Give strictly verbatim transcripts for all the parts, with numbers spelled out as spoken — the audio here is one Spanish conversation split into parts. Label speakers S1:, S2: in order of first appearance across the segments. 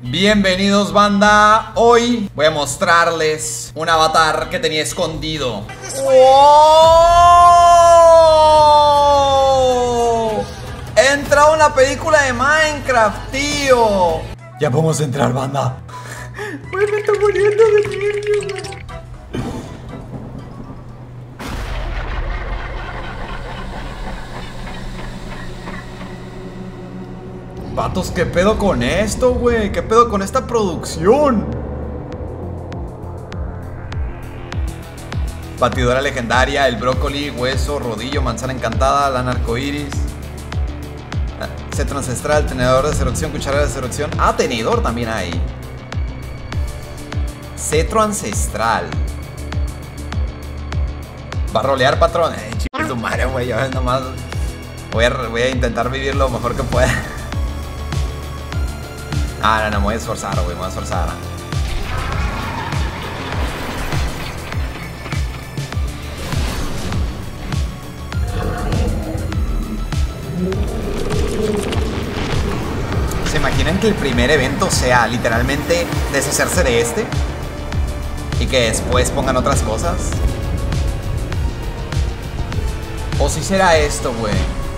S1: Bienvenidos, banda. Hoy voy a mostrarles un avatar que tenía escondido. ¡Wow! Entra una película de Minecraft, tío. Ya podemos entrar, banda. Uy, me estoy muriendo de nervios. Vatos, ¿qué pedo con esto, güey? ¿Qué pedo con esta producción? Batidora legendaria, el brócoli, hueso, rodillo, manzana encantada, lana arcoiris, cetro ancestral, tenedor de seducción, cuchara de seducción. Ah, tenedor también hay. Cetro ancestral. Va a rolear, patrón. Eh, chico, tu madre, güey. Yo nomás voy a, voy a intentar vivir lo mejor que pueda. Ah, no, no, me voy a esforzar, güey, me voy a esforzar. ¿Se imaginan que el primer evento sea literalmente deshacerse de este? Y que después pongan otras cosas. ¿O si será esto, güey?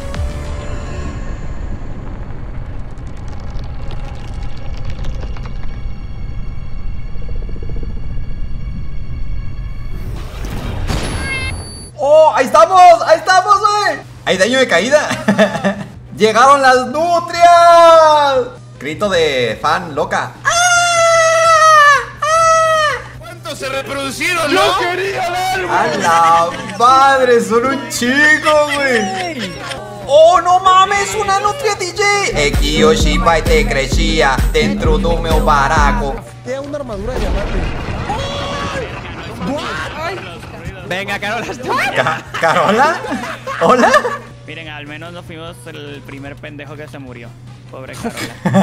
S1: ¡Oh! ¡Ahí estamos! ¡Ahí estamos, güey! ¡Hay daño de caída! ¡Llegaron las nutrias! Grito de fan loca.
S2: ¿Cuántos se reproducieron, no? ¡Yo quería ver,
S1: ¡A la madre! ¡Son un chico, güey! ¡Oh, no mames! ¡Una nutria D J! Ekio Shiba y te crecía dentro do meu baraco.
S3: Tiene una armadura de diamante.
S4: Venga, Carola.
S1: Ca ¿Carola? ¿Hola?
S4: Miren, al menos no fuimos el primer pendejo que se murió. Pobre Carola.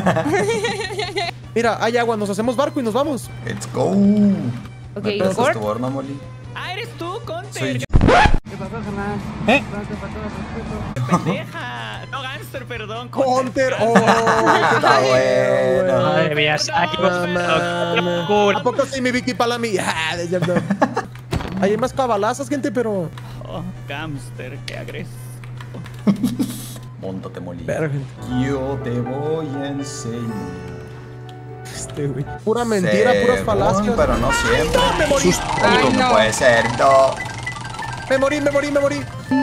S3: Mira, hay agua, nos hacemos barco y nos vamos.
S1: Let's go.
S5: Ok,
S1: ¿Me prestas
S5: ¿Cort?
S1: tu horno, Molly?
S4: Ah, eres tú, Conter.
S1: Soy yo.
S5: ¿Qué pasó, Jonás?
S3: ¿Eh?
S4: Pendeja. No, Gangster, perdón.
S3: Counter. Oh,
S1: Está bueno.
S4: Madre mía, aquí
S3: ¿A poco sí, mi Vicky Palami? Ah, de cierto. Hay más cabalazas, gente, pero...
S4: Oh, Gangster, qué agresivo.
S1: Móntate, Molly.
S3: Verga, gente.
S1: Yo te voy a enseñar.
S3: Este, güey. Pura mentira, puras
S1: Según,
S3: falacias.
S1: pero no siempre.
S3: No, me morí.
S5: Ay,
S1: ¿Cómo
S5: no.
S1: puede ser? No.
S3: Me morí, me morí, me morí.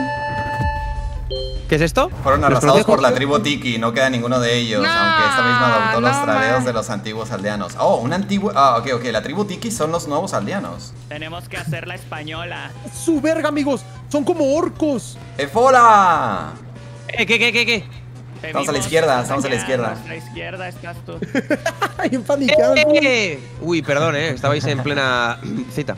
S2: ¿Qué es esto?
S1: Fueron
S2: ¿Los
S1: arrasados por la
S2: conejos?
S1: tribu Tiki, no queda ninguno de ellos,
S5: No,
S1: aunque esta misma adoptó los
S5: no,
S1: tradeos
S5: man.
S1: de los antiguos aldeanos. Oh, un antiguo... Ah, ok, ok, la tribu Tiki son los nuevos aldeanos.
S4: Tenemos que hacer la española.
S3: Su verga, amigos. Son como orcos.
S1: ¡Efola!
S2: ¿Eh, ¿Qué, qué, qué, qué?
S1: Estamos a la izquierda, estamos a la izquierda.
S4: A la izquierda estás tú.
S3: Hay un paniqueado.
S2: ¡Eh! Uy, perdón, eh. Estabais en plena cita.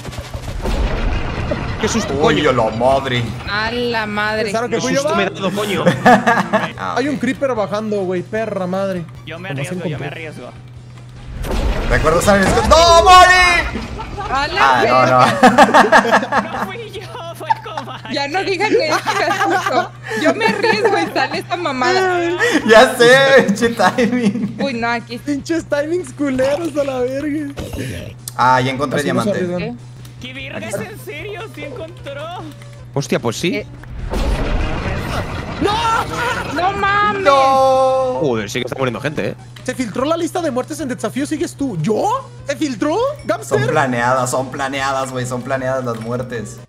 S2: ¡Qué susto,
S1: ¡Uy,
S2: coño!
S1: la madre!
S5: A la madre.
S3: Pensaron que
S2: ¡Qué
S3: fui yo,
S2: susto
S3: va.
S2: me he dado, coño!
S1: Ah,
S3: Hay
S1: ok.
S3: un creeper bajando, güey. Perra madre.
S4: Yo me
S3: Como
S4: arriesgo,
S3: se
S4: yo me
S3: encontró.
S4: arriesgo.
S1: Recuerdo usar el escudo. ¡No, Molly!
S5: A la
S1: Ah,
S5: verga.
S1: no, no.
S4: No fui yo, fue comadre.
S5: Ya no digan que es justo. Yo me arriesgo y sale esta mamada.
S1: Ya sé, pinche timing.
S5: Uy, no, aquí sí.
S3: Pinches timings culeros a la verga.
S1: Ah, ya encontré
S3: Así nos
S1: diamante.
S3: arriesgan.
S5: ¿Qué?
S4: ¿Qué virgas, en serio? ¿Sí encontró?
S2: Hostia, pues sí.
S5: Eh. No mames.
S1: ¡No!
S2: Joder, sí que está muriendo gente, eh.
S3: Se filtró la lista de muertes en desafío. ¿Sigues tú? ¿Yo? ¿Se filtró?
S1: Son
S3: ¿Gamster?
S1: planeadas, son planeadas, güey. Son planeadas las muertes.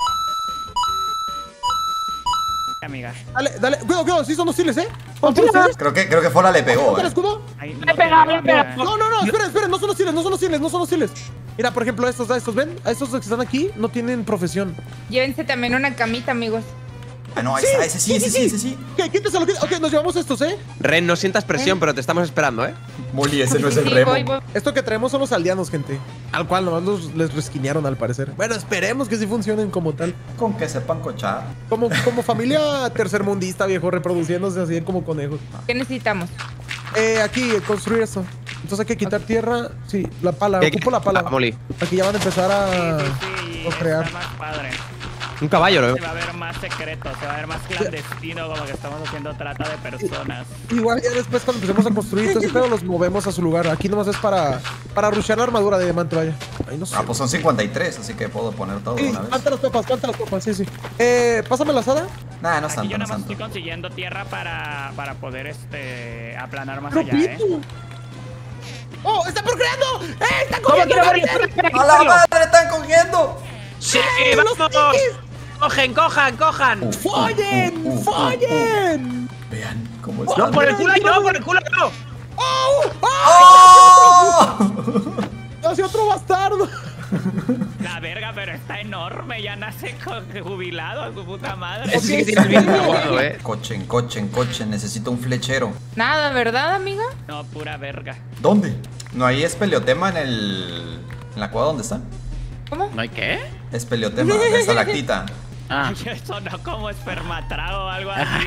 S4: Amiga.
S3: Dale, dale. Cuidado, cuidado. Sí son hostiles, ¿eh? ¿Van por ustedes?
S1: Creo que, creo que Fola le pegó,
S3: ¿Con el
S1: eh.
S3: escudo?
S4: Ay, no
S5: Me pega, me pega.
S3: No, no, no. Esperen, esperen. No son hostiles, no son hostiles, no son hostiles. Mira, por ejemplo, estos, a estos, ¿ven? A estos que están aquí no tienen profesión.
S5: Llévense también una camita, amigos.
S1: Ah, no, ahí está, ese sí, ese sí, ese sí.
S3: Ok, quíteselo. quít- Ok, nos llevamos estos, ¿eh?
S2: Ren, no sientas presión, pero te estamos esperando, eh.
S1: Molly, ese no es
S5: Sí,
S1: el
S5: sí,
S1: remo.
S5: voy, voy.
S3: Esto que traemos son los aldeanos, gente. Al cual nomás los, les resquinearon al parecer. Bueno, esperemos que sí funcionen como tal.
S1: Con que sepan cochar.
S3: Como, como familia tercermundista, viejo, reproduciéndose así como conejos.
S5: ¿Qué necesitamos?
S3: Eh, aquí, eh, construir esto. Entonces hay que quitar tierra. Sí, la pala.
S2: ¿Qué-
S3: Ocupo la pala.
S2: Ah, Molly.
S3: Aquí ya van a empezar a,
S4: Sí, sí, sí,
S3: a crear.
S4: está más padre.
S3: Un caballo, lo
S4: Se va a ver más secreto, se va a ver más clandestino, como que estamos haciendo trata de personas.
S3: Igual ya después cuando empecemos a construir todo ese pedo los movemos a su lugar. Aquí nomás es para para rushear la armadura de diamante, vaya. Ahí no sé.
S1: Ah, pues son cincuenta y tres, así que puedo poner todo de
S3: Sí,
S1: una vez.
S3: planta las copas, planta las copas, sí, sí. Eh, pásame la asada.
S1: Nah, no es
S4: Aquí
S1: tanto,
S4: yo
S1: no
S4: nada
S1: es
S4: más
S1: tanto.
S4: estoy consiguiendo tierra para, para poder este aplanar más allá, ¿eh?
S3: ¡Repito! ¡Oh, está procreando! ¡Eh, está
S6: ¿Cómo
S3: cogiendo!
S6: quiero morir?
S3: Gabriel!
S6: Espera, espera,
S1: ¡A la
S6: quítalo.
S1: madre, están cogiendo!
S6: ¡Sí,
S3: ¡Los
S6: vamos!
S3: piquis!
S6: ¡Cogen, cojan, cojan!
S1: Uh,
S3: ¡Follen!
S1: uh, uh, uh,
S3: ¡Follen!
S1: Vean cómo
S6: ¡No,
S1: están.
S6: por el culo no, por el culo no!
S3: ¡Oh!
S1: ¡Oh!
S3: ¡Oh! ¡Hacia otro bastardo!
S4: La verga, pero está enorme, ya nace con jubilado a su puta madre.
S6: Ese sí que tiene el mismo gordo, eh.
S1: Cochen, cochen, cochen, necesito un flechero.
S5: Nada, ¿verdad, amiga?
S4: No, pura verga.
S1: ¿Dónde? ¿No hay espeleotema en el... en la cueva donde está?
S5: ¿Cómo?
S6: ¿No hay qué?
S1: Espeleotema, de estalactita.
S6: Ah.
S4: Ay, eso no como espermatrago o algo así.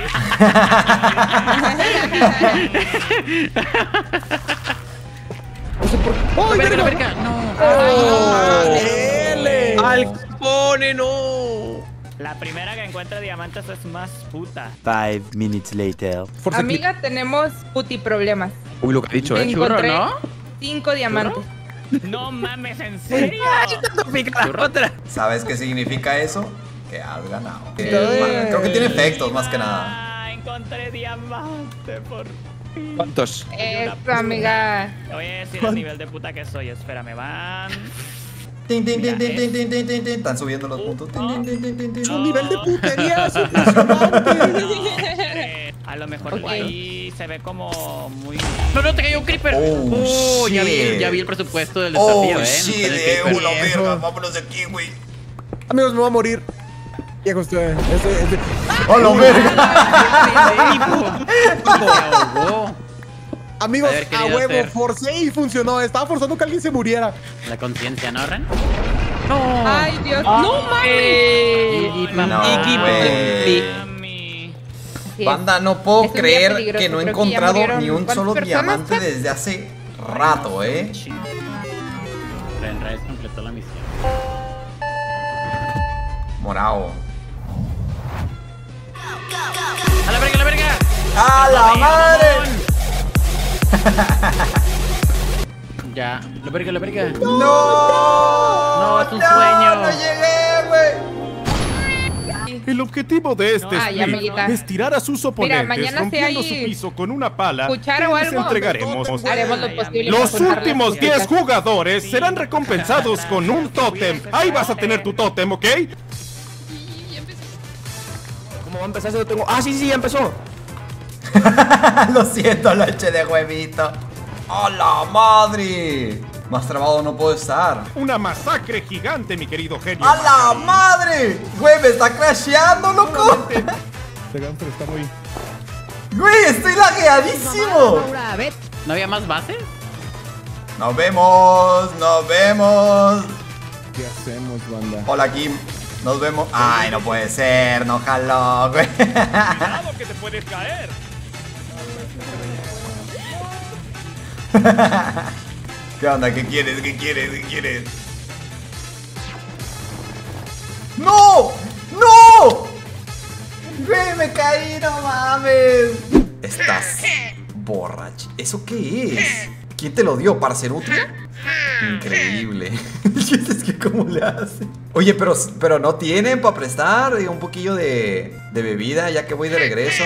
S3: No sé por qué. ¡Oh,
S6: ¡La verga, la
S3: verga!
S6: verga! ¡No!
S3: ¡Ah, L!
S6: ¡Al Capone, no!
S4: La primera que encuentre diamantes es más puta.
S7: Five minutes later.
S3: Force clip.
S5: Amiga, tenemos puti problemas.
S3: Uy, lo que ha dicho, eh.
S6: Churro,
S5: Encontré
S6: ¿no?
S5: cinco diamantes.
S4: No mames, ¿en serio?
S6: Pica la otra.
S1: ¿Sabes qué significa eso? Que has ganado. Que-
S3: Eh.
S1: Creo que tiene efectos más que nada.
S4: Ah, encontré diamante por fin.
S3: ¿Cuántos?
S5: Eso, amiga.
S4: Te voy a decir el nivel de puta que soy. Espérame, van.
S1: Tin, tin, tin,
S4: Mira,
S1: tin,
S4: es-
S1: tin, tin, tin, tin, tin. Están subiendo los puntos. Tin, tin, tin, tin, tin, tin.
S3: Su nivel de putería es impresionante.
S4: Eh, a lo mejor
S5: Ok.
S4: por ahí se ve como muy.
S6: No, no, te cayó un creeper.
S1: Oh,
S6: Oh, ya
S1: shit.
S6: vi, ya vi el presupuesto del
S1: Oh,
S6: desafío, eh.
S1: shit,
S6: Con el
S1: eh,
S6: creeper.
S1: una verga. Vámonos de aquí, güey.
S3: Amigos, me voy a morir. Ya construye. Este, este.
S1: ¡A la verga!
S6: Se ahogó.
S3: Amigos,
S6: Haber
S3: a
S6: querido
S3: huevo,
S6: hacer.
S3: forcé y funcionó. Estaba forzando que alguien se muriera.
S6: La conciencia, ¿no, Ren? No.
S5: Ay, Dios. No mames.
S6: Y, y,
S1: No,
S6: equipo.
S1: güey.
S4: Mami.
S5: Así es.
S1: Banda, no puedo
S5: Es un día
S1: creer
S5: peligroso,
S1: que no he
S5: creo que ya
S1: encontrado
S5: murieron
S1: ni un
S5: ¿cuántas
S1: solo
S5: personas,
S1: diamante
S5: Chad?
S1: desde hace rato, ¿eh?
S6: Ren Reyes completó la misión.
S1: Morao.
S6: ¡A la verga, a la verga!
S1: ¡A la madre!
S6: Ya. La verga, la verga.
S1: ¡No!
S6: No, es un sueño.
S1: ¡No llegué, güey!
S2: El objetivo de este
S5: Ay,
S2: split
S5: amiguita.
S2: es tirar a sus oponentes
S5: mañana si
S2: rompiendo
S5: hay
S2: su piso con una pala
S5: cuchara
S2: que
S5: o
S2: les
S5: algo,
S2: entregaremos.
S5: haremos lo posible.
S2: Los
S5: para forjar las
S2: últimos diez
S5: cositas.
S2: jugadores serán recompensados con un tótem. Ahí vas a tener tu tótem, ¿ok?
S7: ¿Cómo va a empezar si no tengo? Ah, sí, sí, ya empezó.
S1: Lo siento, leche de huevito. ¡A la madre! Más trabado no puedo estar.
S2: Una masacre gigante, mi querido genio.
S1: ¡A la madre! Güey, me está crasheando, loco.
S2: Este gánster está muy...
S1: Güey, estoy lagueadísimo.
S6: ¿No había más bases?
S1: Nos vemos, nos vemos.
S2: ¿Qué hacemos, banda?
S1: Hola, Kim. Nos vemos. Ay, no puede ser, no jaló, güey.
S4: Cuidado que te puedes caer.
S1: ¿Qué onda? ¿Qué quieres? ¿Qué quieres? ¿Qué quieres? ¡No! ¡No! Güey, me caí, no mames. Estás borracho. ¿Eso qué es? ¿Quién te lo dio? ¿Parcenutria? Increíble. Es que cómo le hace. Oye, pero, pero no tienen para prestar un poquillo de, de bebida ya que voy de regreso.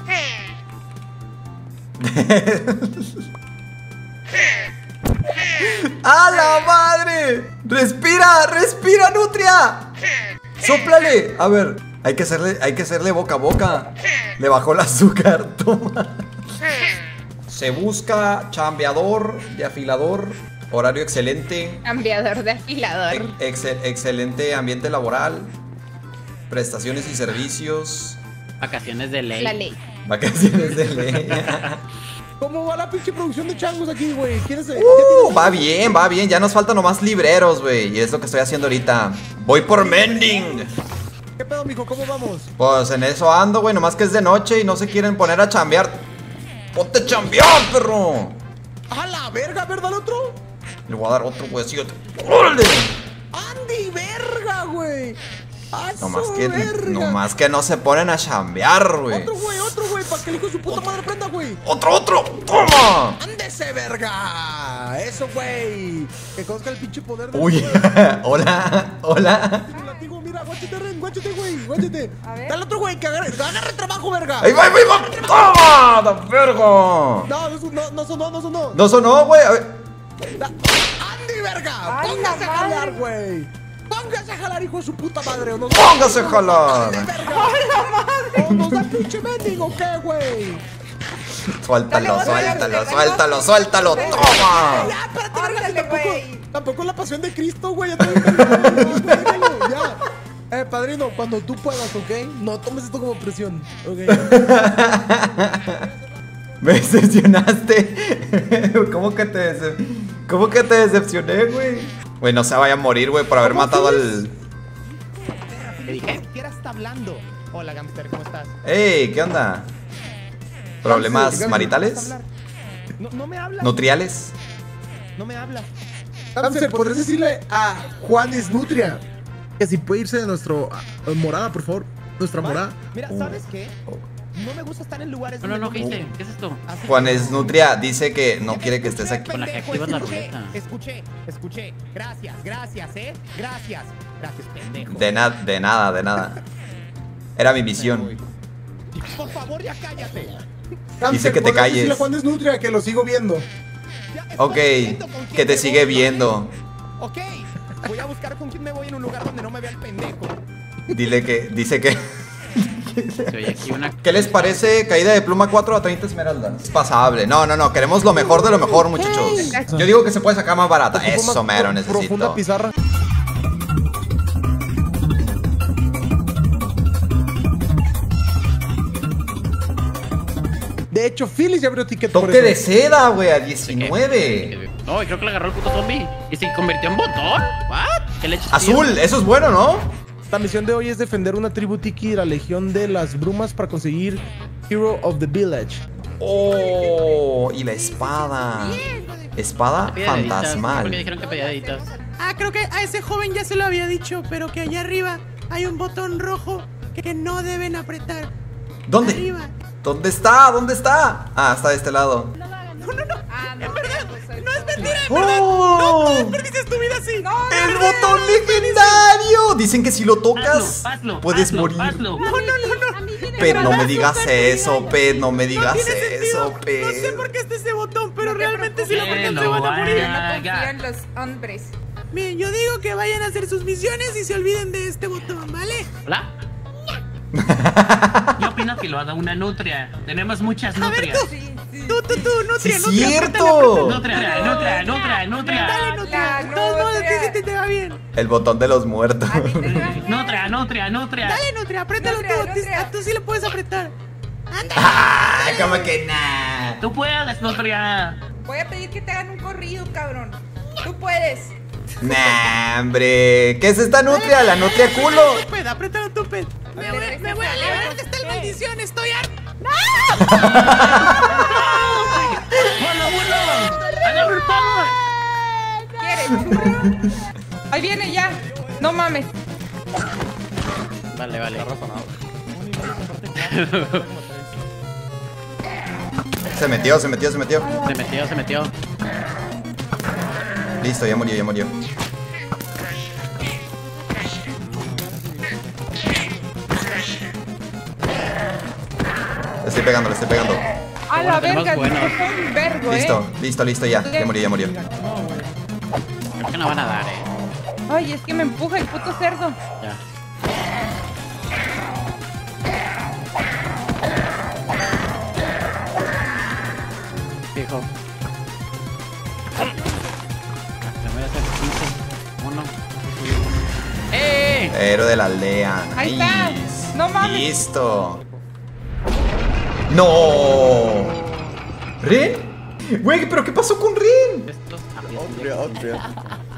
S1: ¡A la madre! ¡Respira! ¡Respira, Nutria! ¡Sóplale! A ver, hay que hacerle, hay que hacerle boca a boca. Le bajó el azúcar, toma. Se busca chambeador de afilador. Horario excelente.
S5: Cambiador de afilador.
S1: Ex- excel- excelente ambiente laboral. Prestaciones y servicios.
S6: Vacaciones de ley.
S5: La ley.
S1: Vacaciones de ley.
S3: ¿Cómo va la pinche producción de changos aquí, güey? ¿Quieres?
S1: Uh, va bien, va bien. Ya nos faltan nomás libreros, güey. Y es lo que estoy haciendo ahorita. Voy por mending.
S3: ¿Qué pedo, mijo? ¿Cómo vamos?
S1: Pues en eso ando, güey. Nomás que es de noche y no se quieren poner a chambear. ¡Ponte a chambear, perro!
S3: ¡A la verga! ¿Verdad, el otro?
S1: Le voy a dar otro huesito. ¡Órale!
S3: ¡Andy, verga, güey! ¡A
S1: No más
S3: su
S1: que,
S3: verga!
S1: no más que no se ponen a chambear, güey.
S3: Otro, güey, otro, güey, para que el hijo de su puta madre prenda, güey.
S1: ¡Otro, otro! ¡Toma!
S3: ¡Ándese, verga! Eso, güey. Que conozca el pinche poder de...
S1: Uy, hola, hola.
S3: Latigo, mira, guáchate, Ren, guáchate, güey, guáchate.
S5: A ver.
S3: Dale otro, güey, que agarre, que agarre trabajo, verga.
S1: ¡Ahí va, ahí va, ahí va! ¡Toma! ¡Da verga!
S3: No, no, no, no sonó, no sonó.
S1: No sonó, güey. A ver.
S3: Da- ¡Andy, verga!
S5: ¡Ay,
S3: ¡Póngase
S5: la
S3: a jalar,
S5: madre!
S3: güey! ¡Póngase a jalar, hijo de su puta madre! ¿O nos
S1: ¡Póngase a jalar!
S3: ¡Andy, verga! ¿O nos da pinche mendigo qué, güey?
S1: Suéltalo,
S5: Dale,
S1: suéltalo,
S5: dale,
S1: suéltalo,
S5: dale,
S1: suéltalo.
S5: dale.
S1: ¡Toma!
S3: Ya, espérate, verga,
S5: Ándale,
S3: que tampoco,
S5: güey.
S3: tampoco la pasión de Cristo, güey. Ya te digo, ya, ya. Eh, padrino, cuando tú puedas, ¿ok? No tomes esto como presión, ¿ok?
S1: Me decepcionaste. ¿Cómo que te decep... ¿Cómo que te decepcioné, güey? Güey, no se vaya a morir, güey, por haber matado al...
S6: ¿Qué dije?
S8: Ni siquiera está hablando. Hola, Gamster, ¿cómo estás?
S1: ¡Ey! ¿Qué onda? ¿Problemas
S3: Gamster,
S1: maritales?
S8: No, no me habla.
S1: ¿Nutriales?
S8: No me habla.
S3: Hamster, ¿podrías decirle a Juanes Nutria que si puede irse de nuestro uh, morada, por favor? Nuestra morada.
S8: Mira, ¿sabes qué? No me gusta estar en lugares.
S6: No, no, no,
S8: donde
S6: ¿qué
S8: me-
S6: hice? ¿Qué es esto?
S8: Así que-
S1: Juanes Nutria dice que no quiere que estés aquí.
S6: Con la que activas la ruleta.
S8: Escuché, escuché. Gracias, gracias, ¿eh? Gracias. Gracias, pendejo.
S1: De, na de nada, de nada. Era mi misión.
S8: Por favor, ya cállate.
S1: Dice que te
S3: ¿podrías
S1: calles.
S3: decirle a Juanes Nutria que lo sigo viendo?
S8: Ya estoy
S1: Ok,
S8: viendo con quién
S1: que te
S8: me
S1: sigue
S8: voy.
S1: viendo.
S8: Ok. Voy a buscar con quién me voy en un lugar donde no me vea el pendejo.
S1: Dile que, dice que...
S6: Se oye aquí una...
S1: ¿Qué les parece caída de pluma cuatro a treinta esmeraldas? Es pasable. No, no, no, queremos lo mejor de lo mejor, muchachos. Yo digo que se puede sacar más barata.
S3: Ocupo más
S1: Eso mero
S3: pro- Profunda
S1: necesito.
S3: pizarra. De hecho, Phyllis ya abrió ticket por
S1: Toque
S3: eso.
S1: de seda, güey, a diecinueve.
S6: No, creo que le agarró el puto zombie. ¿Y se convirtió en botón? ¿What? ¿Qué leche?
S1: Azul, eso es bueno, ¿no?
S3: La misión de hoy es defender una tribu tiki de la Legión de las Brumas para conseguir Hero of the Village.
S1: Oh, y la espada. Espada
S6: Porque
S1: fantasmal.
S6: dijeron que pedía deditas.
S9: Ah, creo que a ese joven ya se lo había dicho, pero que allá arriba hay un botón rojo que no deben apretar.
S1: ¿Dónde?
S9: Arriba.
S1: ¿Dónde está? ¿Dónde está? Ah, está de este lado.
S5: Ah, no,
S9: En verdad,
S5: pues,
S9: no es mentira, en
S1: ¡Oh!
S9: verdad. No, no desperdicies tu vida así.
S5: No,
S1: ¡El botón legendario! Dicen que si lo tocas,
S6: Hazlo, hazlo,
S1: puedes
S6: hazlo,
S1: morir.
S6: hazlo.
S9: No, no, no, no.
S1: Pet, no me digas eso, Pet, no me
S9: No
S1: digas
S9: tiene
S1: eso,
S9: sentido. No sé
S1: Pet.
S9: por qué está ese botón, pero
S5: No te
S9: realmente si lo
S5: preocupes.
S9: apretan
S6: Que
S9: se
S6: lo
S9: van a morir.
S5: yo no confío
S6: haga.
S5: en los hombres.
S9: Miren, yo digo que vayan a hacer sus misiones y se olviden de este botón, ¿vale?
S6: ¿Hola? Yo opino que lo haga una nutria. Tenemos muchas
S9: A ver,
S6: nutrias.
S9: tú,
S5: Sí, sí.
S9: tú, tú, tú,
S1: ¡Sí,
S9: nutria,
S1: es
S9: nutria,
S1: cierto!
S6: Nutria, nutria, nutria, nutria.
S9: Dale, nutria.
S5: La
S9: De todos modos,
S5: nutria.
S9: a ti sí te va bien.
S1: El botón de los muertos.
S5: A ti te va bien.
S6: Nutria, nutria, nutria.
S9: Dale, nutria, apriétalo
S5: Nutria,
S9: tú. a ti-
S5: nutria.
S9: A tú sí le puedes apretar. Anda.
S1: ¡Ah! ¿Cómo que nah?
S6: Tú puedes, nutria.
S5: Voy a pedir que te hagan un corrido, cabrón. Tú puedes.
S1: Nah, hombre. ¿Qué es esta nutria? La nutria culo.
S9: Tu ped, apriétalo tu ped. Me voy, me voy a liberar de esta maldición, estoy harto.
S6: ¡Bueno, bueno! ¡Agarra el pavo!
S5: ¿Quieres, churro? Ahí viene ya. No mames.
S6: Vale, vale.
S1: Se metió, se metió, se metió.
S6: Se metió, se metió.
S1: Listo, ya murió, ya murió. Le estoy pegando, le estoy pegando.
S5: A la
S6: tenemos
S5: verga,
S6: buenos.
S5: es un vergo,
S1: Listo, listo, listo, ya. Ya murió, ya murió.
S6: Creo que no van a dar, eh.
S5: eh. Ay, es que me empuja el puto cerdo.
S6: Ya. Fijo. Se me voy a hacer quince. Uno. ¡Eh!
S1: Héroe de la aldea.
S5: Ahí está.
S1: Nice.
S5: No mames.
S1: Listo. ¡No! ¿Rin? Güey, ¿pero qué pasó con Rin?
S6: Estos
S3: Otria, otria.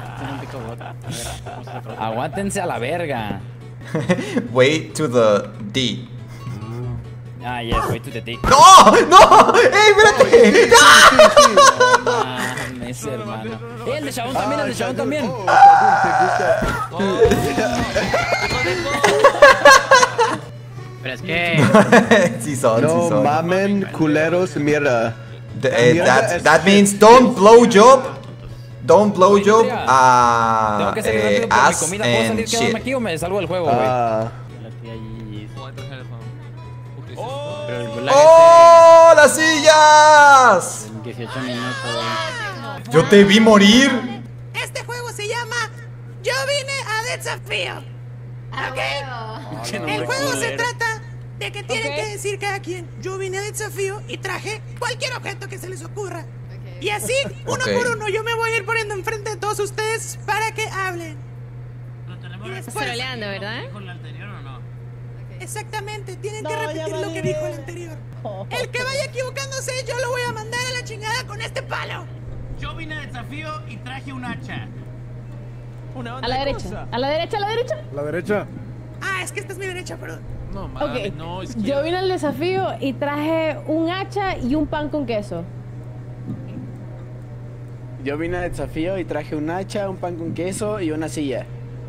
S10: Aguántense a la verga.
S1: Way to the D.
S10: Ah, yes, wait to the dick.
S1: ¡No! ¡No! ¡Ey, espérate!
S10: Mames. mames, hermano. Eh, el de Chabón también, el de Chabón también.
S6: Pero es que...
S1: Sí son,
S11: No
S1: sí son.
S11: mamen, culeros, mierda.
S1: The- eh, that, that means don't blow job. Don't blow job a
S10: Tengo que salir
S1: eh,
S10: rápido por mi
S1: ass
S10: comida. ¿Puedo
S1: and
S10: salir, quedarme
S1: shit.
S10: aquí o me salgo del juego, güey?
S11: Ah,
S6: Pero el gulag
S1: ¡Oh, las sillas!
S6: es en dieciocho minutos.
S1: Yo te vi morir.
S9: Este juego se llama Yo vine a desafío. ¿Ok? El juego se trata de que tienen
S5: Ok.
S9: que decir cada quien Yo vine a desafío y traje cualquier objeto que se les ocurra. Y así, uno
S1: Ok.
S9: por uno, yo me voy a ir poniendo enfrente de todos ustedes para que hablen. Y después,
S12: Troleando, ¿verdad?
S9: exactamente, tienen que repetir lo que dijo el anterior. El que vaya equivocándose, yo lo voy a mandar a la chingada con este palo.
S8: Yo vine a desafío y traje un hacha.
S5: A la derecha. A la derecha, a la derecha.
S3: La derecha.
S9: Ah, es que esta es mi derecha, perdón.
S13: No,
S5: Ok.
S13: mames, no, es
S5: Yo vine al desafío y traje un hacha y un pan con queso.
S7: Yo vine al desafío y traje un hacha, un pan con queso y una silla.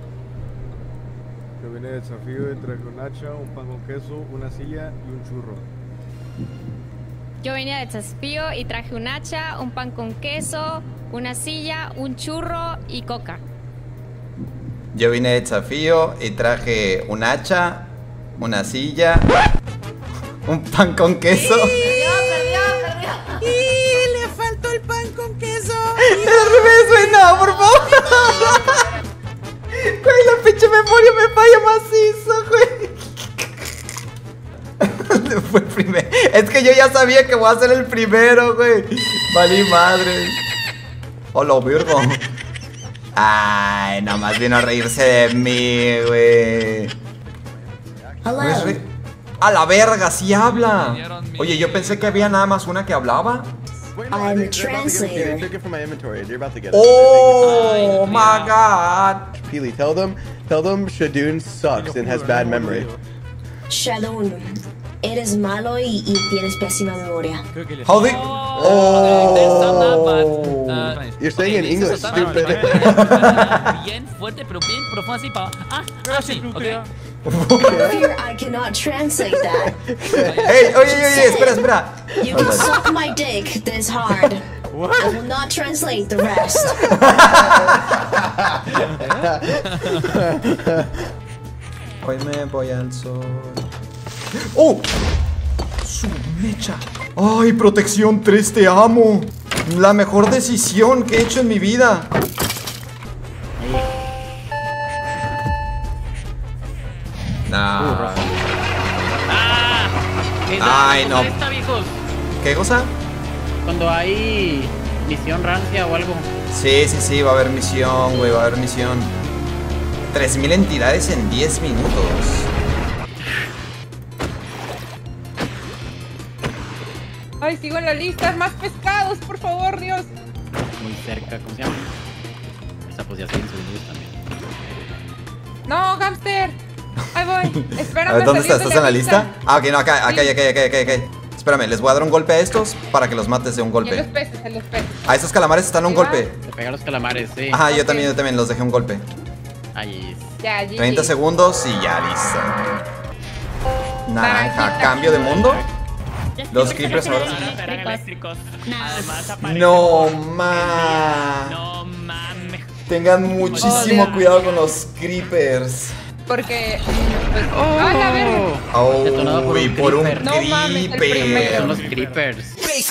S3: Yo vine de desafío y traje un hacha, un pan con queso, una silla y un churro.
S12: Yo venía de desafío y traje un hacha, un pan con queso, una silla, un churro y coca.
S1: Yo vine de desafío y traje un hacha, una silla, un pan con queso.
S9: Y le faltó el pan con queso.
S1: ¡Al revés, güey! ¡No, por favor! Güey, la pinche memoria me falla macizo, güey. Fue el primero. Es que yo ya sabía que voy a ser el primero, güey. Valí madre. Hola, Virgo. Ay, nada más vino a reírse de mí, güey. Güey, es re- A la verga, sí habla. Oye, yo pensé que había nada más una que hablaba.
S11: I'm a translator. I took it from my inventory. You're about to get it.
S1: Oh my god.
S11: Peely, tell them, tell them Shadoon sucks and has bad memory.
S14: Shadoon, eres malo y, y tienes pésima memoria.
S1: How do Oh.
S11: You're saying in English, stupid.
S4: Bien fuerte, pero bien profundo así para. Ah, así, ok.
S14: Fear, I cannot translate that.
S1: Hey, oye, oye, oye, espera, espera.
S14: You can suck my dick this hard. I will not translate the rest.
S1: Hoy me voy al sol. ¡Oh! ¡Su mecha! ¡Ay, protección tres, te amo! La mejor decisión que he hecho en mi vida. Nah. Ay, no. ¿Qué cosa?
S6: Cuando hay misión rancia o algo.
S1: Sí, sí, sí, va a haber misión, güey, va a haber misión. tres mil entidades en diez minutos.
S5: Ay, sigo en la lista. Más pescados, por favor, Dios.
S6: Muy cerca, ¿cómo se llama? Esa pues ya se segundos también.
S5: No, hamster. Ahí voy. Espérame.
S1: A ver, ¿dónde
S5: salir
S1: estás?
S5: de
S1: ¿Estás en la lista?
S5: lista?
S1: Ah, ok, no, acá, acá, acá, acá, acá, acá. Espérame, les voy a dar un golpe a estos para que los mates de un
S5: Y en los
S1: golpe.
S5: peces, en los peces.
S1: A estos calamares están un
S5: Ahí va.
S1: golpe.
S6: Se pegan los calamares, sí.
S1: Ajá, yo también, yo también los dejé un golpe.
S6: Ahí
S5: Ya, G G.
S1: treinta segundos y ya listo. Naranja,
S5: Naranjita.
S1: cambio de mundo. Los creepers ahora.
S4: Eran eléctricos. Además, aparecen-
S1: No, ma.
S4: No mames.
S1: Tengan muchísimo
S5: Odio.
S1: cuidado con los creepers.
S5: Porque. Pues, ¡ah, la verga!
S6: Detonado por
S1: Uy,
S6: un
S1: por un
S6: creeper.
S5: No mames, el
S1: creeper.
S5: primero.
S6: son los creepers.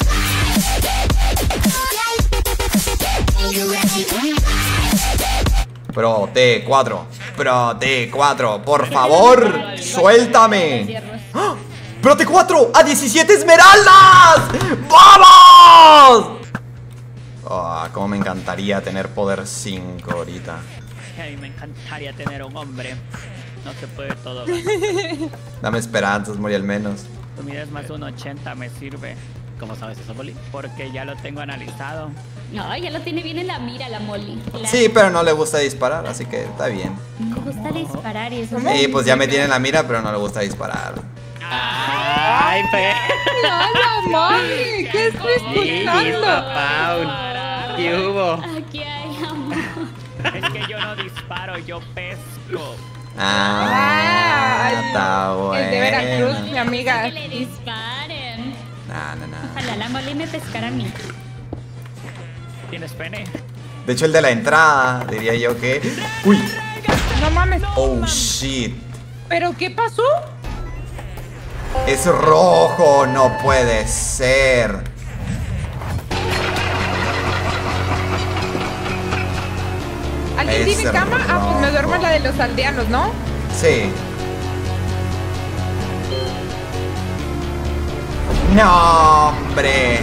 S1: Pro T cuatro. Pro T cuatro, por favor, suéltame. ¡Ah! Pro T cuatro a diecisiete esmeraldas. ¡Vamos! Ah, cómo me encantaría tener poder cinco ahorita.
S4: Ay, me encantaría tener un hombre. No se puede todo.
S1: Dame esperanzas, Mori, al menos.
S4: Tu mira es más un ochenta, me sirve.
S6: ¿Cómo sabes eso, Poli?
S4: Porque ya lo tengo analizado.
S12: No, ya lo tiene bien en la mira la Molly.
S1: Sí, pero no le gusta disparar, así que está bien.
S12: Me gusta disparar y eso.
S1: Y pues ya me tiene en la mira, pero no le gusta disparar.
S6: Ay, pe.
S5: ¡Hola, mami! ¿Qué estoy
S6: Sí,
S5: escuchando?
S6: Paul.
S10: ¿Qué hubo?
S12: Aquí hay amor.
S4: Es que yo no disparo, yo pesco.
S1: Ah, está bueno.
S5: Es de Veracruz, mi amiga.
S12: Que le disparen.
S1: Nah, nah, nah.
S12: Ojalá la Molly me pescara a mí.
S4: ¿Tienes pene?
S1: De hecho, el de la entrada, diría yo que. Uy.
S5: No mames.
S1: Oh shit.
S5: ¿Pero qué pasó?
S1: Es rojo, no puede ser.
S5: ¿Alguien
S1: Es
S5: tiene cama? Ah, pues me duermo en la de los aldeanos, ¿no?
S1: Sí. No, hombre.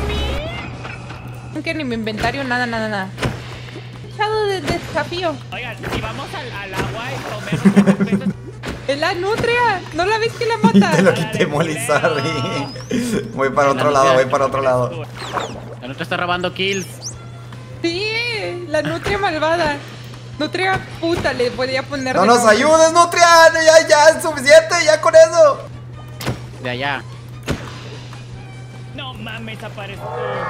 S5: Que ni mi inventario, nada, nada, nada. Echado de desafío.
S4: Oigan, si vamos al, al agua y comemos unos peces.
S5: Es la nutria. ¿No la ves que la mata?
S1: Te lo quité, Molly, sorry. Voy para otro lado, voy para otro lado.
S10: La nutria está robando kills.
S5: Sí, la nutria malvada. Nutria puta, le podía poner.
S1: No
S5: de
S1: nos
S5: nombre.
S1: ayudes, Nutria. Ya, ya es suficiente, ya con eso.
S10: De allá.
S4: No mames, apareció.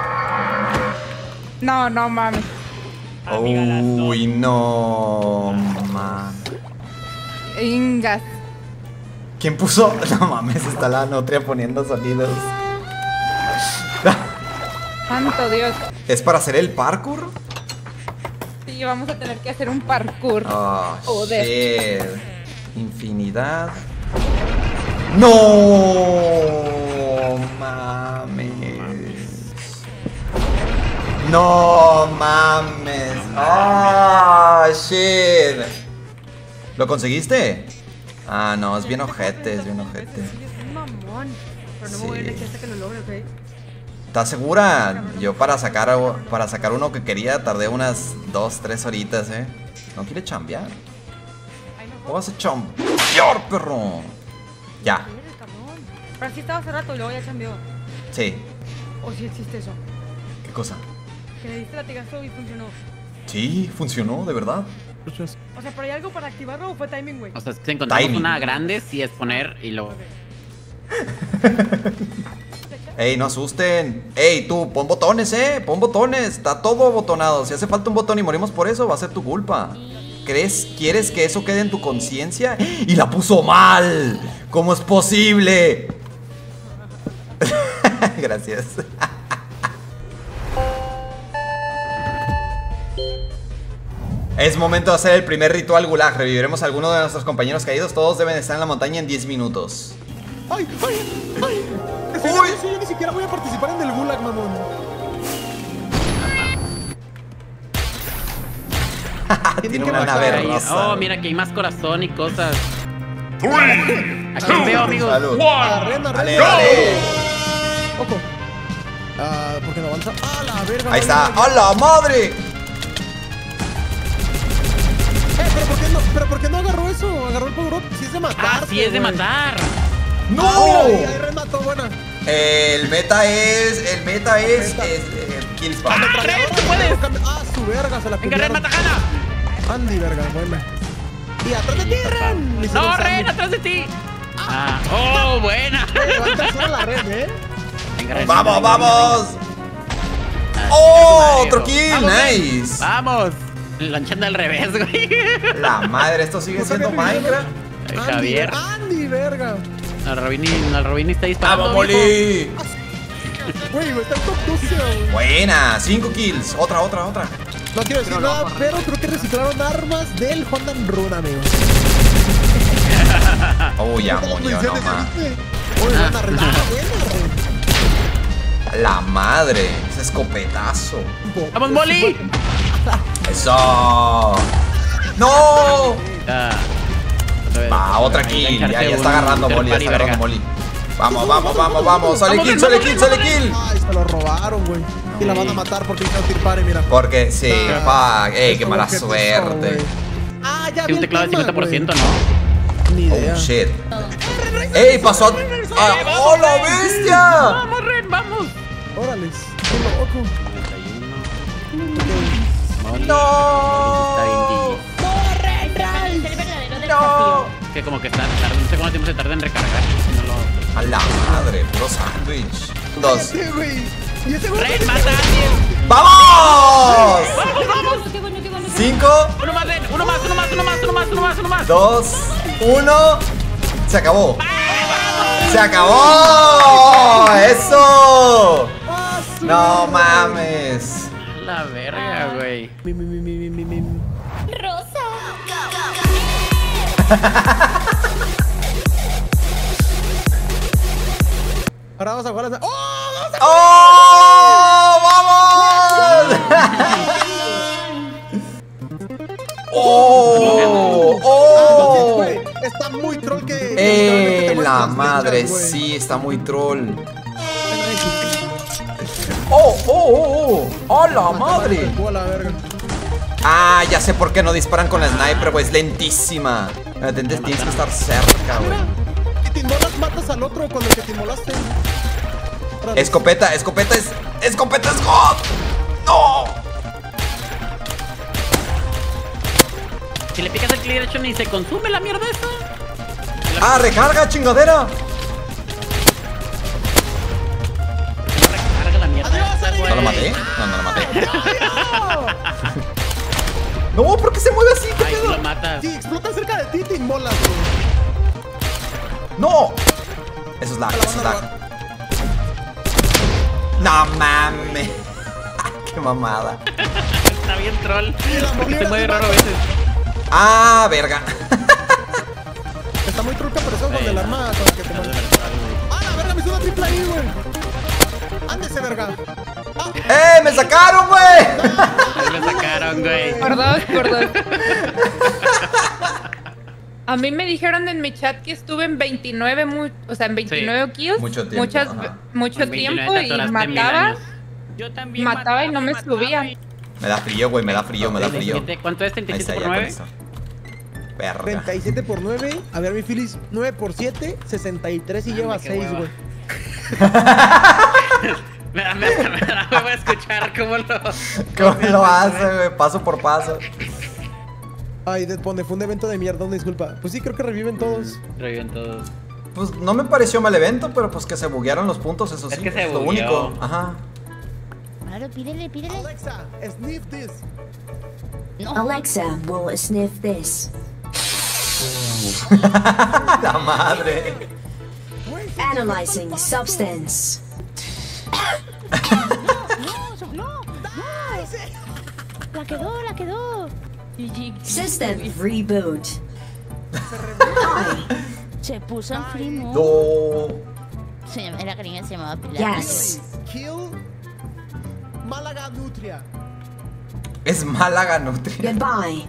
S5: No, no mames.
S1: Uy, no, man.
S5: Ingas.
S1: ¿Quién puso? No mames, está la Nutria poniendo sonidos.
S5: Santo Dios.
S1: ¿Es para hacer el parkour?
S5: Sí, vamos a tener que hacer un parkour.
S1: Oh,
S5: Joder.
S1: shit. Infinidad. No mames. No mames. Ah, shit. ¿Lo conseguiste? Ah, no, es bien ojete, es bien ojete.
S13: Es un mamón. Pero no me voy a ir de aquí hasta que lo logre, ¿ok?
S1: ¿Estás segura? Yo para sacar para sacar uno que quería tardé unas dos, tres horitas, ¿eh? ¿No quiere chambear? ¿Cómo vas a chambear, perro? Ya,
S13: Pero así estaba hace rato y luego ya cambió.
S1: sí.
S13: O si existe eso.
S1: ¿Qué cosa?
S13: Que le diste latigazo y funcionó.
S1: Sí, funcionó, de verdad.
S13: O sea, ¿pero hay algo para activarlo o fue timing, güey?
S10: O sea, si encontramos
S1: Timing.
S10: una grande, sí es poner y lo.
S1: Ey, no asusten. Ey, tú, pon botones, eh. Pon botones. Está todo botonado. Si hace falta un botón y morimos por eso, va a ser tu culpa. ¿Crees? ¿Quieres que eso quede en tu conciencia? Y la puso mal. ¿Cómo es posible? Gracias. Es momento de hacer el primer ritual gulag. Reviviremos a alguno de nuestros compañeros caídos. Todos deben estar en la montaña en diez minutos.
S3: ¡Ay, ay, ay! Uy, sí, yo ni siquiera voy a participar en el gulag, mamón.
S1: Tiene una nave rosa.
S10: Oh, mira que hay más corazón y cosas. Aquí veo, amigos.
S1: Salud.
S3: Arrenda,
S1: Dale,
S3: arrenda.
S1: dale.
S3: Ojo. Ah, ¿por qué no avanza? ¡Ah, la verga!
S1: Ahí está.
S3: verga!
S1: ¡A la madre!
S3: Eh, ¿pero por qué no, pero por qué no agarró eso? Agarró el power up. Sí es de matar.
S10: Ah, sí es de matar.
S1: ¡No!
S3: Ah, mira, ahí remató, buena.
S1: El meta es. El meta es. es eh, Kill Spam.
S3: Ah,
S10: Ren, tú puedes.
S3: Ah, su verga, se la
S10: Venga, Ren,
S3: culiaron.
S10: mata Hanna.
S3: Andy, verga, buena. Y atrás de ti, Ren. Le hicieron
S10: No, Ren,
S3: sándwich.
S10: atrás de ti. Ah, oh, buena.
S3: Levanta solo la red, eh.
S10: Venga, Ren,
S1: ¡Vamos,
S10: venga,
S1: vamos!
S10: venga.
S1: ¡Oh!
S10: Madre,
S1: ¡Otro
S10: hijo.
S1: kill!
S10: Vamos, Ren.
S1: ¡Nice!
S10: Vamos. Lanchando al revés, güey.
S1: La madre, esto sigue siendo Minecraft.
S10: Ay,
S3: Andy,
S10: Javier.
S3: Andy, verga.
S10: La Robini, la Robini está disparando.
S1: ¡Vamos,
S10: viejo.
S1: Molly!
S3: Güey, güey, está en top doce, güey.
S1: Buena, cinco kills. Otra, otra, otra.
S3: No quiero decir nada, pero creo que reciclaron armas del Honda Run, amigo.
S1: Oh, ya murió, no más.
S3: Oye, van a arreglar,
S1: La madre, ese escopetazo.
S10: ¡Vamos, Molly!
S1: ¡Eso! ¡No!
S10: Ah.
S1: Va, otra kill. Ya, ya está agarrando Molly, ya está agarrando Molly. Vamos, vamos, vamos, vamos. Sale
S10: Vamos,
S1: kill,
S10: vamos,
S1: sale kill,
S10: vamos,
S1: sale kill.
S3: Ay, se lo robaron, güey. Y la van a matar porque hicieron tirpare, mira.
S1: Porque sí,
S3: Ah,
S1: fuck. Ey, qué
S3: esto
S1: mala
S3: lo que
S1: suerte.
S3: pasó, Ah, ya vi
S10: Tiene un
S3: el
S10: teclado de
S3: tema,
S10: cincuenta por ciento,
S3: güey.
S10: ¿no?
S3: Ni idea.
S1: Oh, shit. ¡Ey, pasó! a- ¡Oh, la bestia!
S10: ¡Vamos, Ren, vamos!
S3: Órale, qué loco.
S10: Molly.
S1: ¡No!
S10: Está bien, G G.
S12: Es el verdadero
S1: ¡No!
S12: desafío.
S10: Que como que está tarda, no sé cuánto tiempo se tarda en recargar. Si no lo...
S1: A la madre, puro sándwich. Dos.
S3: Sí, güey. ¿Y ese güey?
S10: Ren, mata a alguien.
S1: ¡Vamos!
S10: ¡Vamos, vamos!
S12: Qué bueno, qué bueno.
S1: Cinco,
S10: Uno más, Ren. Uno más, uno más, uno más, uno más, uno más, uno más.
S1: dos, uno. Se acabó. ¡Se acabó! ¡Eso! No mames.
S10: La verga, güey.
S3: Mi, mi, mi, mi, mi, mi, mi.
S12: Rosa.
S3: Ahora vamos a jugar a... ¡Oh! ¡Vamos a...
S1: ¡Oh! ¡Vamos! ¡Oh!
S3: Güey, está muy troll que...
S1: ¡Eh! La madre, sí, está muy troll. ¡Oh! ¡Oh! ¡Oh! ¡Oh! ¡Oh! la madre! Ah, ya sé por qué no disparan con la sniper, güey. Es lentísima. Tienes que estar cerca, güey.
S3: Si te inmolas, matas al otro con el que te inmolaste.
S1: Escopeta, escopeta es. ¡Escopeta es God! ¡No!
S10: Si le picas el clic derecho ni se consume la mierda esa.
S1: ¡Ah, recarga, chingadera!
S10: Recarga la mierda esa, güey.
S1: ¿No lo maté? No, no lo maté. No, ¿por qué se mueve así? ¿Qué
S10: Ay,
S1: pedo?
S10: lo matas.
S3: Si explota cerca de ti, te inmolas, güey.
S1: ¡No! Eso es lag, eso es lag. No mames. Qué mamada.
S10: Está bien troll. Porque se mueve raro a veces.
S1: Ah, verga.
S3: Está muy truca, pero eso es donde el arma con la que te mueres. ¡Ah, la verga! Me hizo una triple ahí, güey. Ándese, verga.
S1: ¡Eh! ¡Me sacaron, güey!
S10: Ahí me sacaron, güey.
S5: Por dos, por dos. A mí me dijeron en mi chat que estuve en veintinueve, mu o sea, en veintinueve kills.
S1: Mucho tiempo,
S5: Muchas,
S1: ajá.
S5: mucho
S10: En veintinueve
S5: tiempo
S10: te
S5: y
S10: atoraste mil
S5: mataba.
S10: años.
S4: Yo también
S5: Mataba y no me subía.
S1: Me da frío, güey, me da frío, me da frío.
S10: ¿Cuánto es?
S1: Ahí
S10: ¿treinta y
S1: está,
S10: siete
S1: ya
S10: por
S1: con
S10: nueve?
S1: eso. Verga.
S3: treinta y siete por nueve. A ver, mi Phyllis. nueve por siete. sesenta y tres y lleva
S10: qué
S3: seis,
S10: hueva.
S3: güey.
S10: Me da, me da, me da hueva escuchar cómo lo...
S1: ¿Cómo lo hace, güey? Paso por paso.
S3: Ay, de- pone, fue un evento de mierda, una disculpa. Pues sí, creo que reviven todos.
S10: Reviven todos.
S1: Pues no me pareció mal evento, pero pues que se buguearon los puntos, eso sí.
S10: Es que se
S1: lo
S10: bugueó.
S1: único. Ajá.
S9: Claro, pídele, pídele.
S3: Alexa, sniff this.
S14: Alexa will sniff this.
S1: La madre.
S14: Analyzing substance.
S9: La quedó, la quedó.
S14: System reboot.
S9: Se puso en free mode.
S1: No.
S9: Se llama- la cariña se llamaba Pilar.
S14: Yes.
S3: Kill Málaga Nutria.
S1: Es Málaga Nutria.
S14: Goodbye.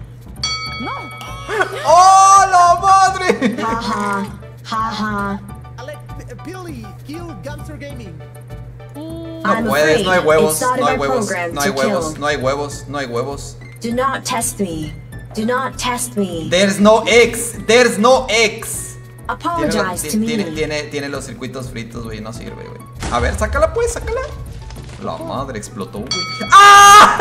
S1: ¡Oh, la madre!
S14: Haha. Haha.
S3: Alec, eh, Billy, kill Gamster Gaming.
S1: No
S14: I'm
S1: puedes, no hay
S14: afraid
S1: huevos,
S14: it's not in
S1: no hay
S14: my
S1: huevos,
S14: program
S1: no hay
S14: to
S1: huevos,
S14: kill.
S1: no hay huevos, no hay huevos.
S14: Do not test me. Do not test me.
S1: There's no X, there's no X. Tiene, lo-
S14: Apologize to
S1: ti- tiene,
S14: me.
S1: tiene, tiene los circuitos fritos, güey, no sirve, güey. A ver, sácala pues, sácala. La madre explotó, güey. ¡Ah!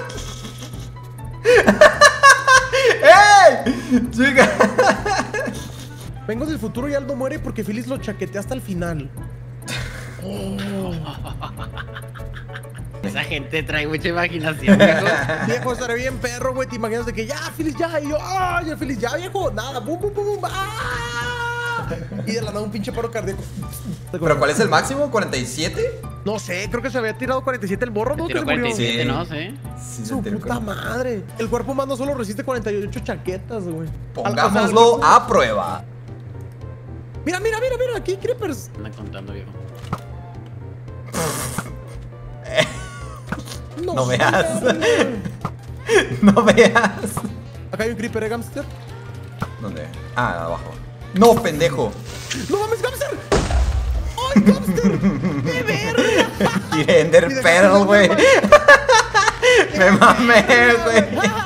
S1: ¡Ey! Chica.
S3: Vengo del futuro y Aldo muere porque Phyllis lo chaquetea hasta el final.
S10: Esa gente trae mucha imaginación, viejo.
S3: Viejo, estaré bien perro, güey. Te imaginas de que ya, Phyllis, ya. Y yo, ¡ay, ya, Phyllis, ya, viejo! Nada, bum, bum, bum, bum. ¡Ah! Y de la nada un pinche paro cardíaco.
S1: ¿Pero cuál es el máximo? ¿cuarenta y siete?
S3: No sé, creo que se había tirado cuarenta y siete el borro, ¿no?
S10: Tiró
S3: Que se murió.
S10: cuarenta y siete,
S1: Sí.
S10: ¿no? Sí.
S1: Sí,
S3: Su
S1: se tiró
S3: puta
S1: con-
S3: madre. El cuerpo humano solo resiste cuarenta y ocho chaquetas, güey.
S1: Pongámoslo
S3: O sea,
S1: a prueba.
S3: Mira, mira, mira, mira, aquí Creepers.
S10: Anda contando, viejo.
S1: No veas. No veas.
S3: Acá hay un Creeper, ¿eh, Gamster?
S1: ¿Dónde? Ah, abajo. No, pendejo.
S3: ¡No mames, Gamster! ¡Ay, Gamster! ¡Qué verga!
S1: Y Ender Pearl, güey. Me mamé, güey.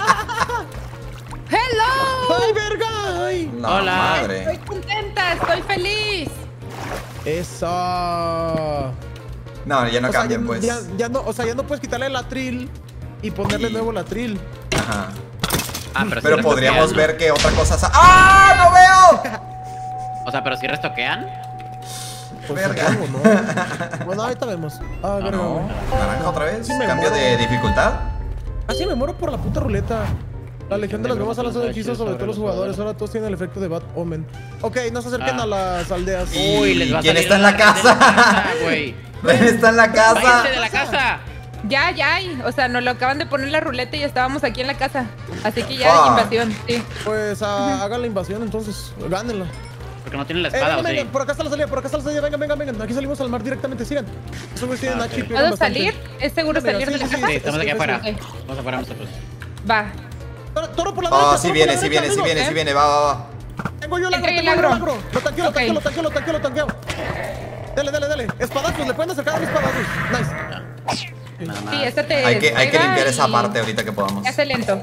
S5: ¡Hello!
S3: ¡Ay, verga! ¡Ay!
S1: La
S10: Hola.
S1: madre.
S5: Estoy contenta, estoy feliz.
S3: ¡Eso!
S1: No, ya no
S3: O sea,
S1: cambian,
S3: ya-
S1: pues.
S3: Ya, ya no, o sea, ya no puedes quitarle el atril y ponerle
S1: Y-
S3: nuevo el atril.
S1: Ajá.
S10: Ah, pero,
S1: Pero
S10: sí
S1: podríamos
S10: restoquean,
S1: ver que otra cosa. sa- ¡Ah! ¡No veo!
S10: ¿no? O sea, pero si restoquean.
S3: Pues
S1: Verga.
S3: supongo, ¿no? Bueno, ahorita vemos. Ah, verga,
S1: no.
S3: güey.
S1: Naranja otra vez.
S3: Sí me
S1: Cambio
S3: muero.
S1: de dificultad.
S3: Ah, sí, me muero por la puta ruleta. La legión de las nuevas alas de hechizos sobre todos los jugadores. Ahora todos tienen el efecto de Bad Omen. Ok, no se acerquen
S10: Ah.
S3: a las aldeas.
S10: Uy, les va a
S1: ¿Quién
S10: salir
S1: está en la
S10: red de
S1: casa?
S10: güey.
S1: ¿Quién está en la casa?
S10: ¡Váyanse de la casa!
S5: Ya, ya hay. O sea, nos lo acaban de poner la ruleta y ya estábamos aquí en la casa. Así que ya
S1: Fuck.
S5: hay invasión. Sí.
S3: Pues ah, hagan la invasión entonces. Gánenla.
S10: Porque no tienen la
S3: Eh,
S10: espada,
S3: vengan,
S10: ¿o sí?
S3: vengan, por acá está la salida, por acá está la salida. Vengan, vengan, vengan. Aquí salimos al mar directamente. Sigan. Esos güeyes tienen
S10: Ah,
S3: H P.
S10: ok.
S5: ¿Puedo salir? ¿Es seguro
S3: Venga,
S5: salir
S3: sí,
S5: de la
S3: sí,
S5: casa?
S10: Sí, estamos aquí
S3: sí,
S10: afuera.
S3: sí.
S10: Vamos afuera nosotros.
S5: Va.
S3: Toro, toro por la derecha.
S1: Oh,
S3: toro
S1: sí
S3: por
S1: viene,
S3: la
S1: sí
S3: derecha,
S1: viene, sí
S3: amigos.
S1: viene, sí viene. Va, va, va.
S3: Tengo yo el agro,
S5: Entregue el
S3: tengo yo el
S5: agro.
S3: agro. Lo tanqueo, lo
S5: Ok.
S3: tanqueo, lo tanqueo, lo tanqueo, lo tanqueo. Dale, dale, dale. Espadazos, le pueden acercar a los espadazos. Nice.
S10: Nada más.
S5: Sí, este te
S1: Hay que, hay que
S5: pega
S1: limpiar esa
S5: y
S1: parte ahorita que podamos.
S5: se hace lento.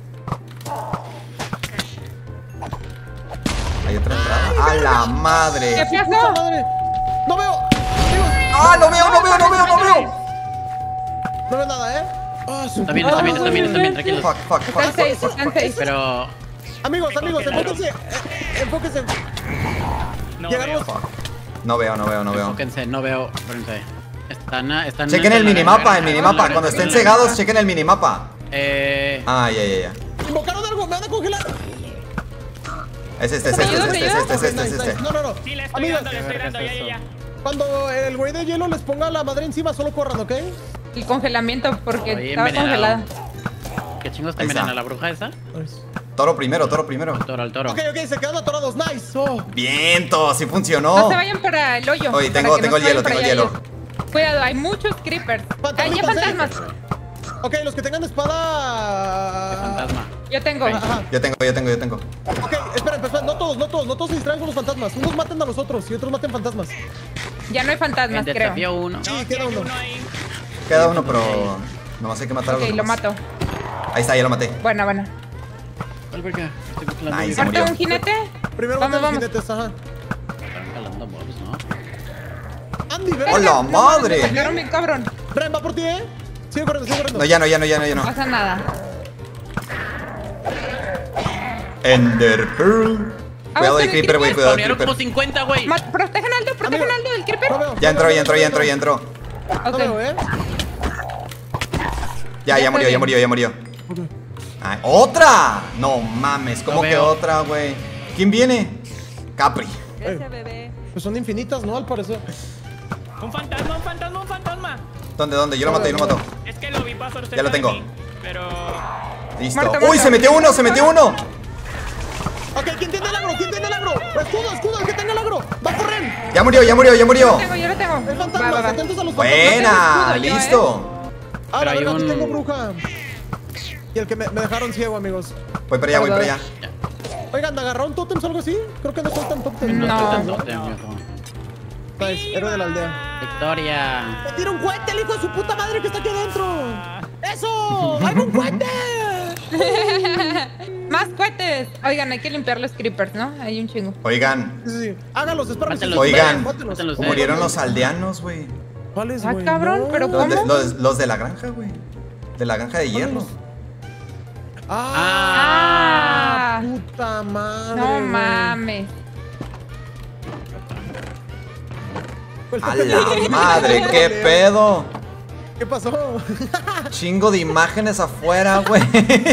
S1: Hay otra entrada. ¡A la
S5: ¿Qué
S1: madre!
S5: pasó?
S3: Madre. No veo. Amigos,
S1: ¡Ah, lo veo, lo veo, lo veo, lo veo!
S3: no veo nada, ¿eh? Ah, su
S10: Está bien,
S3: puta
S10: está bien, está
S3: madre.
S10: bien, está bien, tranquilos.
S1: Fuck, fuck, fuck,
S5: Están seis,
S1: fuck, fuck,
S5: están
S1: fuck.
S5: seis.
S10: Pero
S3: Amigos, amigos, enfóquense. eh, eh, Enfóquense.
S4: No
S3: Llegaron los.
S1: Fuck. No veo, no veo, no veo.
S10: enfóquense, no veo. Espérense. Están, ah, están.
S1: Chequen el
S10: están-
S1: minimapa, el
S10: están-
S1: minimapa.
S10: están-
S1: Cuando estén
S10: están-
S1: cegados, chequen el minimapa.
S10: Eh.
S1: Ah, ya, ya, ya.
S3: Invocaron algo, me van a congelar.
S1: Es este, es este, es este, es este, es este, es
S3: Nice,
S1: este.
S3: nice. No, no, no.
S4: Sí, le estoy
S3: Amigos,
S4: dando, le estoy dando, ya, ya, ya.
S3: cuando el güey de hielo les ponga la madre encima, solo corran, ¿ok?
S5: El congelamiento, porque
S10: Oye,
S5: estaba
S10: envenenado.
S5: congelada.
S10: ¿Qué chingos te
S1: Ahí está.
S10: envenena la bruja esa?
S1: Toro primero, toro primero.
S10: Al toro, al toro.
S3: Ok, ok, se quedan atorados. Nice. Oh.
S1: Viento, sí
S5: No
S1: funcionó.
S5: se vayan para el hoyo.
S1: Oye,
S5: para
S1: tengo,
S5: que
S1: tengo
S5: no
S1: el
S5: se
S1: hielo,
S5: vayan
S1: tengo el
S5: para
S1: hielo.
S5: allá. Cuidado, hay muchos creepers. Hay
S3: Fantasmitas, ¿eh?
S5: fantasmas.
S3: Ok, los que tengan espada.
S10: Fantasma.
S5: Yo tengo.
S3: Ajá.
S1: Yo tengo, yo tengo, yo tengo.
S3: Ok, esperen, esperen, no todos, no todos, no todos se distraen con los fantasmas. Unos maten a los otros y otros maten fantasmas.
S5: Ya no hay fantasmas,
S10: El
S5: creo.
S10: desafío uno.
S3: Sí, queda uno.
S1: Queda uno, pero nomás hay que matar a
S5: Ok,
S1: los
S5: lo
S1: demás.
S5: mato.
S1: Ahí está, ya lo maté.
S5: Bueno, bueno.
S10: ¿Cuál verga? Estoy congelando.
S1: Nice.
S10: Están
S1: murió.
S5: ¿Falta un jinete?
S3: Primero
S5: Vamos,
S3: maten los
S5: vamos.
S3: jinetes, ajá.
S10: jalando mobs, ¿no?
S3: Andy, ven.
S1: ¡Hola,
S5: Me
S1: madre!
S5: sacaron mi cabrón.
S3: Ren, va por ti, ¿eh? Sigue corriendo, sigue corriendo.
S1: No, ya no, ya no, ya no, ya
S5: No
S1: no.
S5: pasa nada.
S1: Ender Pearl. Cuidado del creeper, güey, cuidado del
S10: Spawnearon como
S1: creeper.
S10: cincuenta, güey.
S5: Ma- Protejan a Aldo, protejan a Aldo del creeper.
S3: No veo.
S1: Ya entró, ya entró, ya entró, ya entró.
S3: No
S5: Ok.
S3: veo, ¿eh?
S1: Ya, ya
S5: Ya
S1: murió,
S5: fue
S1: ya
S5: bien.
S1: murió, ya murió. Ay, ¡otra! No mames, ¿cómo
S10: No
S1: que
S10: veo.
S1: otra, güey? ¿Quién viene? Capri.
S5: Ese bebé.
S3: Pues son infinitas, ¿no? Al parecer.
S4: Un fantasma, un fantasma, un fantasma.
S1: ¿Dónde, dónde? Yo lo mato, yo lo mato.
S4: Es que lo vi pasar cerca
S1: Ya lo
S4: de
S1: tengo.
S4: mí, pero...
S1: Listo.
S5: Marta,
S1: ¡Uy,
S5: Marta.
S1: se metió uno, se metió uno!
S3: Ok, ¿quién tiene el agro? ¿Quién tiene el agro? Escudo, escudo, el que tenga el agro. Va por Ren.
S1: Ya murió, ya murió, ya
S5: Yo
S1: murió.
S5: lo tengo, yo lo tengo.
S3: El
S5: Va,
S3: fantasma,
S5: va, va.
S3: atentos a los fantasmas.
S1: Buena,
S5: escudo yo, ¿eh?
S1: listo.
S3: Ah,
S10: Pero
S3: la
S10: hay
S3: verdad,
S10: un-
S3: aquí tengo bruja. Y el que me, me dejaron ciego, amigos.
S1: Voy para allá, voy para allá.
S3: Oigan, ¿agarraron tótems o algo así? Creo que no soltan tótems.
S10: No,
S5: No.
S10: estoy tanto, viejo.
S3: Nice, héroe de la aldea.
S10: Victoria.
S3: ¡Me tira un cohete el hijo de su puta madre que está aquí adentro! ¡Eso! ¡Hay un cohete!
S5: Más cohetes. Oigan, hay que limpiar los creepers, ¿no? Hay un chingo.
S1: Oigan,
S3: Sí, sí. Hágalos, espérame.
S10: Mátenlos,
S1: Oigan.
S3: mátenlos.
S10: mátenlos, eh.
S1: murieron los aldeanos, güey.
S3: ¿Cuáles,
S5: Ah,
S3: güey?
S5: cabrón, pero
S1: Los de,
S5: ¿cómo?
S1: los, los de la granja, güey. De la granja de hierro.
S3: ¡Ah!
S5: Ah.
S3: ¡Puta madre!
S5: No
S3: güey.
S5: mames.
S1: A la madre, qué pedo.
S3: ¿Qué pasó?
S1: Chingo de imágenes afuera, güey.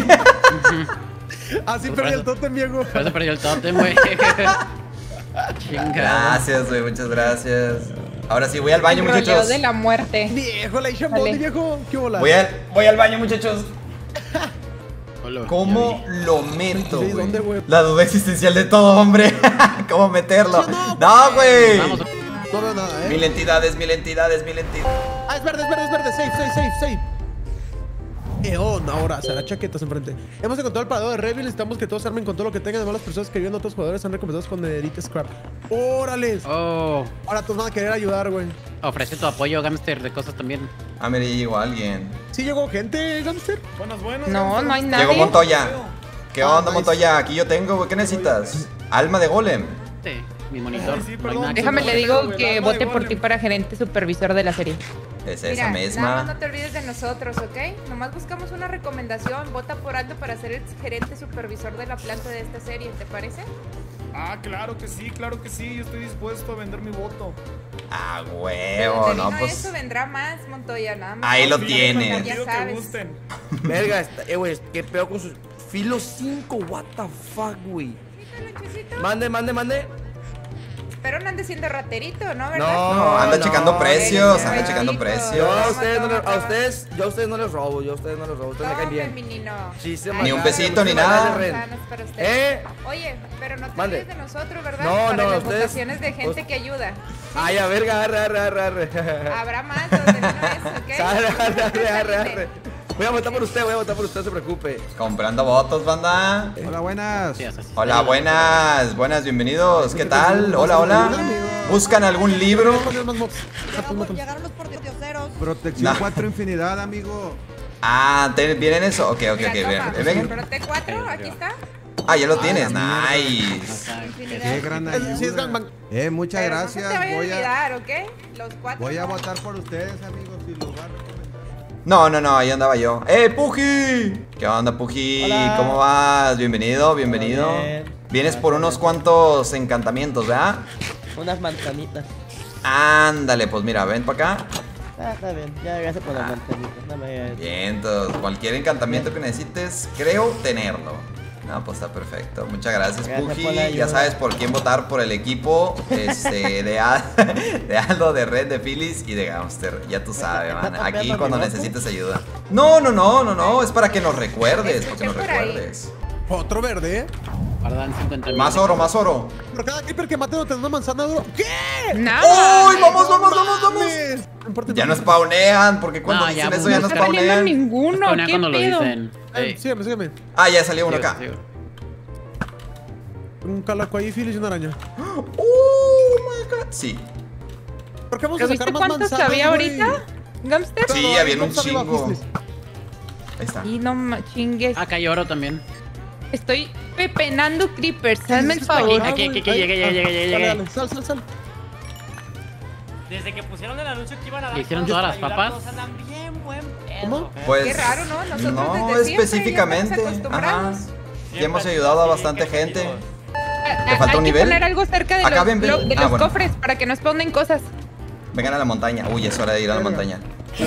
S3: Así perdí el tótem, viejo.
S10: Por eso perdió el tótem, güey. Chingada.
S1: Gracias, güey, muchas gracias. Ahora sí, voy al baño,
S5: El rollo
S1: muchachos.
S5: de la muerte.
S3: Viejo, la Isha
S5: Dale.
S3: Bondi, viejo. ¿Qué bola?
S1: Voy al, voy al baño, muchachos.
S10: Hola,
S1: ¿Cómo
S10: ya vi.
S1: lo meto,
S3: Sí, ¿dónde,
S1: güey?
S3: güey?
S1: La duda existencial de todo, hombre. ¿Cómo meterlo?
S3: Sí, no,
S1: No, güey.
S10: Vamos.
S3: No veo nada, ¿eh?
S1: Mil entidades, mil entidades, mil entidades.
S3: Ah, es verde, es verde, es verde. Safe, safe, safe, safe. Eh, oh, no, ahora, será chaquetas enfrente. Hemos encontrado el paradero de Revil. Necesitamos que todos se armen con todo lo que tengan. Además, las personas que viven otros jugadores son recompensados con Elite Scrap. ¡Órales!
S10: Oh,
S3: Ahora todos van a querer ayudar, güey.
S10: ofrece tu apoyo, Gamster, de cosas también.
S1: Ah, mire, llegó alguien.
S3: ¿Sí llegó gente, Gamster?
S2: Buenas, buenas.
S5: No, no hay nadie.
S1: Llegó Montoya. ¿Qué
S3: Ah,
S1: onda,
S3: nice.
S1: Montoya? Aquí yo tengo, güey. ¿Qué necesitas? Alma de golem.
S10: Sí, mi monitor.
S2: Ay, sí,
S10: No hay
S2: perdón.
S10: nada que
S5: Déjame
S10: hacer.
S5: le digo
S2: güey,
S5: que
S2: el alma
S5: vote
S2: de
S5: por
S2: golem.
S5: ti para gerente supervisor de la serie.
S1: Es esa
S15: Mira, nada más
S1: misma.
S15: no te olvides de nosotros, ¿ok? Nomás buscamos una recomendación. Vota por Aldo para ser el gerente supervisor de la planta de esta serie, ¿te parece?
S2: Ah, claro que sí, claro que sí. Yo estoy dispuesto a vender mi voto.
S1: A
S15: De
S1: huevo,
S15: donde
S1: no,
S15: vino
S1: pues.
S15: eso vendrá más, Montoya, nada más.
S1: Ahí lo
S15: Sí,
S1: tienes.
S15: Ya sabes.
S16: Verga, está- eh, güey, qué pedo con sus. Filo cinco, what the fuck, güey. Mande, mande, mande.
S15: Pero no ande siendo raterito, ¿no? ¿Verdad?
S1: No, anda checando precios, anda checando precios.
S16: Yo a ustedes no les, a ustedes, yo a ustedes no les robo, yo a ustedes no les robo, ustedes me caen bien.
S15: Menino.
S16: Sí, se
S1: Ni un
S16: me-
S1: pesito, ni
S16: se me
S1: nada.
S16: da de ren.
S15: Sanos para ustedes.
S16: ¿Eh?
S15: Oye, pero no te
S16: Mande.
S15: olvides de nosotros, ¿verdad?
S16: No,
S15: para
S16: no,
S15: las
S16: ustedes-
S15: votaciones de gente
S16: us-
S15: que ayuda.
S16: Ay, a verga, arre, arre, arre, arre.
S15: Habrá más donde no es, ¿ok?
S16: Arre, arre, arre, arre, arre. Voy a votar por usted, voy a votar por usted, no se preocupe.
S1: Comprando votos, banda.
S17: Hola, buenas.
S1: Hola, buenas, buenas, bienvenidos. ¿Qué tal? Hola, hola. ¿Buscan algún libro?
S9: Llegaron los portioceros.
S17: Protección
S1: No.
S17: cuatro infinidad, amigo.
S1: Ah, ¿te- ¿vienen eso? Ok, ok,
S15: Mira,
S1: ok,
S15: toma,
S1: ven, ven.
S15: pero T cuatro, aquí está.
S1: Ah, ya lo tienes, nice.
S17: Qué gran ayuda. Eh, muchas
S15: Pero
S17: gracias.
S15: no se te vaya a
S17: voy, a,
S15: olvidar, ¿ok? Los cuatro.
S17: voy a
S15: no.
S17: votar por ustedes, amigos. Si los va a recomendar.
S1: No, no, no, ahí andaba yo. ¡Eh, Puji! ¿Qué onda, Puji?
S18: Hola.
S1: ¿Cómo vas? Bienvenido, bienvenido.
S18: Bien.
S1: Vienes por unos cuantos encantamientos, ¿verdad?
S18: Unas manzanitas.
S1: Ándale, pues mira, ven para acá.
S18: Ah, está bien. Ya, gracias por las manzanitas. No me...
S1: Bien, entonces, cualquier encantamiento que necesites, creo tenerlo. No, pues está perfecto. Muchas gracias,
S18: Gracias
S1: Puji.
S18: por la ayuda.
S1: Ya sabes por quién votar por el equipo este, de, Al- de Aldo, de Red, de Phyllis y de Gamster. Ya tú sabes, man.
S18: ¿Estás
S1: Aquí
S18: copiando
S1: cuando
S18: mi voto?
S1: necesites ayuda. No, no, no, no, no. Es para que nos recuerdes, para que nos
S15: por ahí.
S1: recuerdes.
S3: Otro verde, ¿eh?
S10: Guardan cincuenta mil.
S1: Más oro, más oro.
S3: Por cada creeper que mate no te da una manzana de oro. ¿Qué?
S15: Nada.
S1: ¡Uy! ¡Vamos, vamos, vamos, vamos!
S3: No importa,
S1: Ya
S3: no
S1: no spawnean, porque cuando
S10: No,
S1: dicen
S10: ya,
S1: eso ya no
S10: no
S5: está saliendo
S1: spawnean.
S5: ninguno.
S10: Ponen
S5: ¿Qué
S10: cuando lo
S5: pedo?
S10: dicen.
S3: Eh,
S10: Sí.
S3: sígueme, sígueme.
S1: Ah, ya salió uno
S10: Sigo,
S1: acá.
S10: sigo.
S3: Un calaco ahí, Phyllis y una araña.
S1: ¡Oh, my God! Sí.
S3: ¿Por qué vamos a
S5: ¿Pero
S3: sacar
S5: viste
S3: más
S5: cuántos
S3: manzanas,
S5: había
S3: güey?
S5: ahorita? ¿Gamster?
S1: Sí,
S3: No,
S1: había un
S3: vamos arriba,
S1: chingo.
S3: Phyllis.
S1: Ahí está.
S5: Y no ma- chingues.
S10: Acá hay oro también.
S5: Estoy pepenando creepers. Hazme el
S3: Está
S5: favor.
S3: bravo,
S10: Aquí, aquí, aquí,
S3: güey.
S10: llegué,
S3: Ah,
S10: llegué, llegué,
S3: dale,
S10: llegué.
S3: dale, Sal, sal, sal.
S6: Desde que pusieron el anuncio que iban a dar.
S10: ¿Le hicieron
S6: cosas
S10: todas las
S6: para ayudar,
S10: papas?
S6: todos andan bien buen pedo.
S3: ¿Cómo?
S1: Pues.
S15: Qué raro, ¿no? Nosotros
S1: no
S15: desde siempre
S1: específicamente.
S15: ya estamos
S1: Ajá.
S15: acostumbrados.
S1: Ya hemos ayudado a bastante gente.
S5: ¿Te
S1: falta un
S5: Hay
S1: nivel?
S5: que poner algo cerca de
S1: Acá,
S5: los,
S1: ven, ven.
S5: blo- de
S1: Ah,
S5: los
S1: bueno.
S5: cofres para que no spawnen cosas.
S1: Vengan a la montaña. Uy, es hora de ir a la montaña.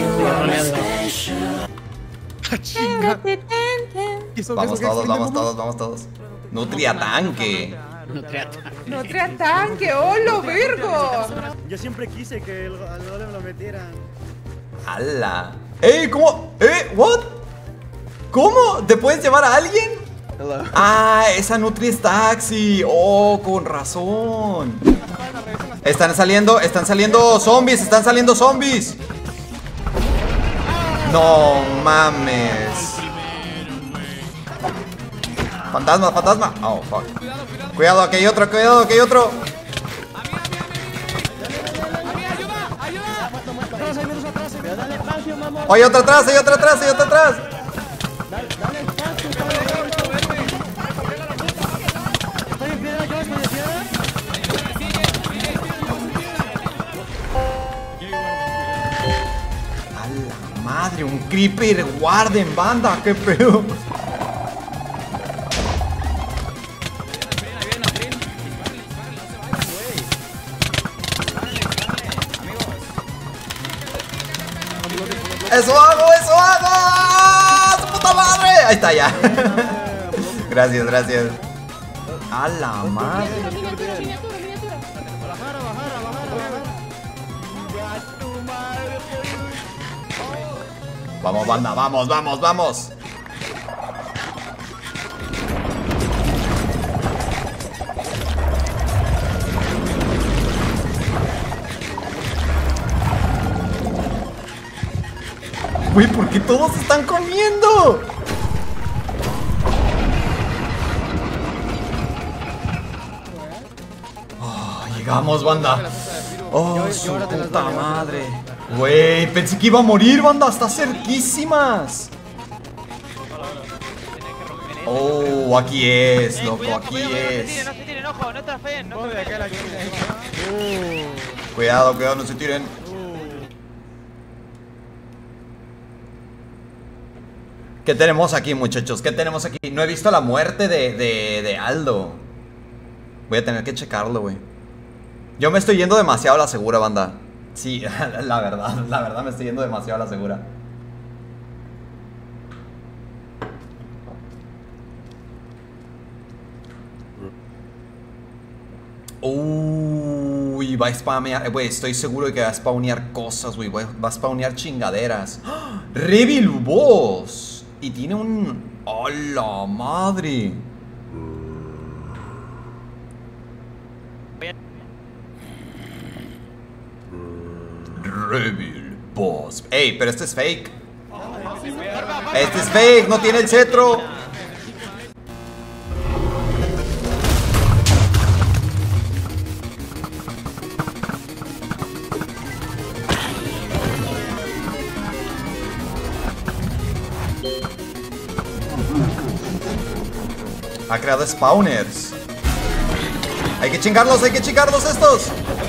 S3: Eso,
S1: Vamos
S3: eso,
S1: todos,
S3: eso,
S1: vamos
S3: eso,
S1: todos, vamos todos. Nutria tanque.
S15: No trae tanque, ¡holo, virgo!
S6: Yo siempre quise que el, al golem lo metieran.
S1: ¡Hala! ¡Ey! ¿Cómo? ¿Eh? ¿What? ¿Cómo? ¿Te puedes llevar a alguien? Ah, esa Nutri es taxi. Oh, con razón. Están saliendo, están saliendo zombies, están saliendo zombies. No mames. Fantasma, fantasma. Oh, fuck. Cuidado, aquí hay otro, cuidado, aquí hay otro. Hay otro atrás, hay otro atrás, hay otro atrás. A la madre, un creeper guarden, banda, qué pedo. ¡Eso hago! ¡Eso hago! ¡Su puta madre! Ahí está ya. Gracias, gracias. A la madre. Vamos, banda, vamos, vamos, vamos. Güey, ¿por qué todos están comiendo? Oh, llegamos, banda. Oh, su puta madre. Güey, pensé que iba a morir, banda. Está cerquísimas. Oh, aquí es, loco, aquí es.
S6: No se tiren, ojo, no trafen. No
S1: Cuidado, cuidado, no se tiren. ¿Qué tenemos aquí, muchachos? ¿Qué tenemos aquí? No he visto la muerte de, de, de Aldo. Voy a tener que checarlo, güey. Yo me estoy yendo demasiado a la segura, banda. Sí, la verdad, la verdad me estoy yendo demasiado a la segura. Uy, va a spamear. Güey, estoy seguro de que va a spawnear cosas, güey. Va a spawnear chingaderas. ¡Ah! Revil Boss. Y tiene un... ¡Oh, la madre! Revil Boss. Ey, pero este es fake. Este es fake, no tiene el cetro. Ha creado spawners. Hay que chingarlos, hay que chingarlos estos.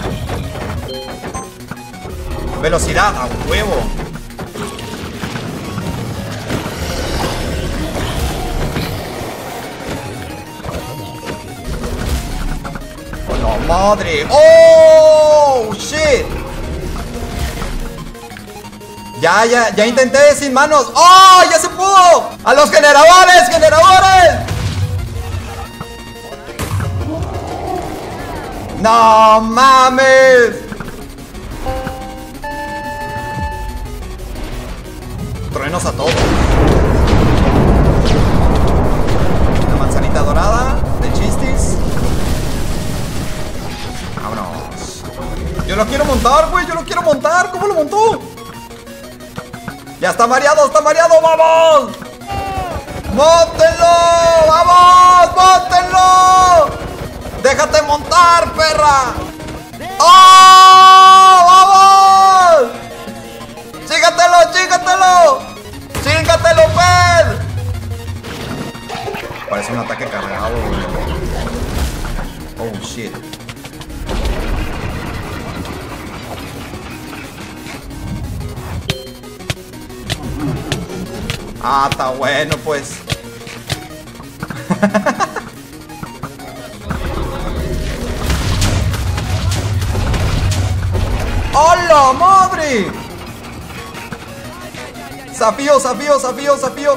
S1: Velocidad, a huevo. ¡Oh, la madre! ¡Oh, shit! Ya, ya, ya intenté sin manos. ¡Oh, ya se pudo! ¡A los generadores, generadores! ¡No mames! Truenos a todos. Una manzanita dorada de chistis. Vámonos. Yo lo quiero montar, güey. Yo lo quiero montar. ¿Cómo lo montó? Ya está mareado, está mareado. ¡Vamos! ¡Móntenlo! ¡Vamos! ¡Móntenlo! ¡Déjate montar, perra! ¡Oh! ¡Vamos! ¡Chígatelo, chígatelo! ¡Chígatelo, Ped! Parece un ataque cargado, güey. Oh, shit. Ah, está bueno, pues. ¡Hola, madre! ¡Zafío, zafío, zafío, zafío!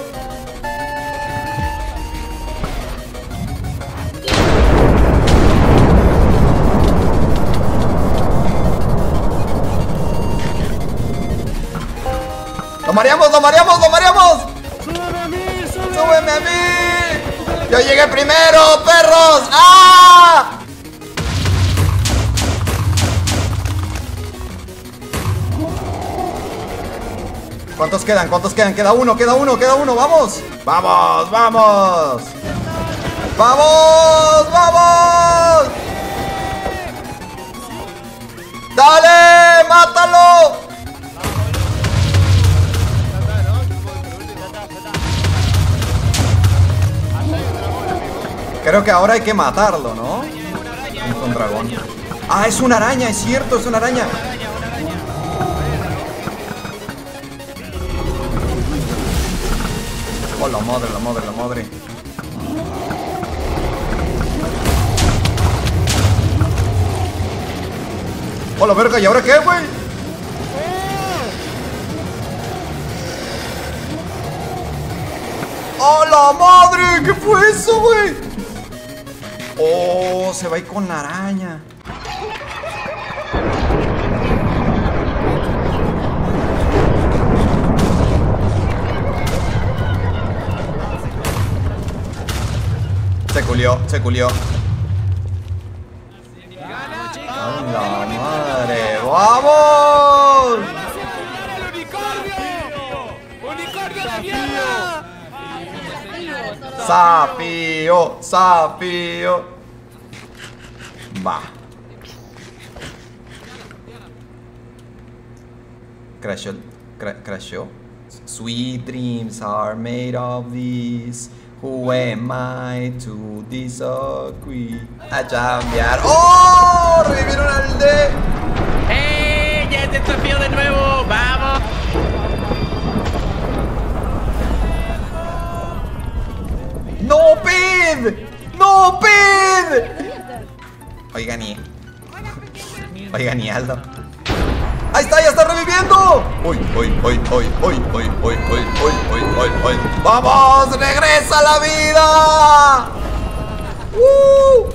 S1: ¡Lo mareamos, lo mareamos, lo mareamos! ¡Súbeme a mí, súbeme! ¡Súbeme a mí! ¡Yo llegué primero, perros! ¡Ah! ¿Cuántos quedan? ¿Cuántos quedan? Queda uno, queda uno, queda uno, vamos. Vamos, vamos. Vamos, vamos. Dale, mátalo. Creo que ahora hay que matarlo, ¿no? Es un dragón. Ah, es una araña, es cierto, es una araña. Oh, la madre, la madre, la madre. Oh, la verga, ¿y ahora qué, güey? ¡Oh, la madre! ¿Qué fue eso, güey? Oh, se va a ir con la araña. Se culió, se culió. ¡A la madre! ¡Vamos! ¡Zafío! ¡Zafío! Va. Crashó. Cra crashó. Sweet dreams are made of these. Who am I to disagree? A chambear. ¡Oh! ¡Revivieron al D!
S10: ¡Eh! ¡Ya es desafío de nuevo! ¡Vamos!
S1: ¡No, Pid! ¡No, Pid! Oigan, y... Oigan, y Aldo. ¡Ahí está! ¡Ya está reviviendo! ¡Uy, uy, uy, uy, uy, uy, uy, uy, uy, uy, uy, uy! ¡Vamos! ¡Regresa a la vida! ¡Uh!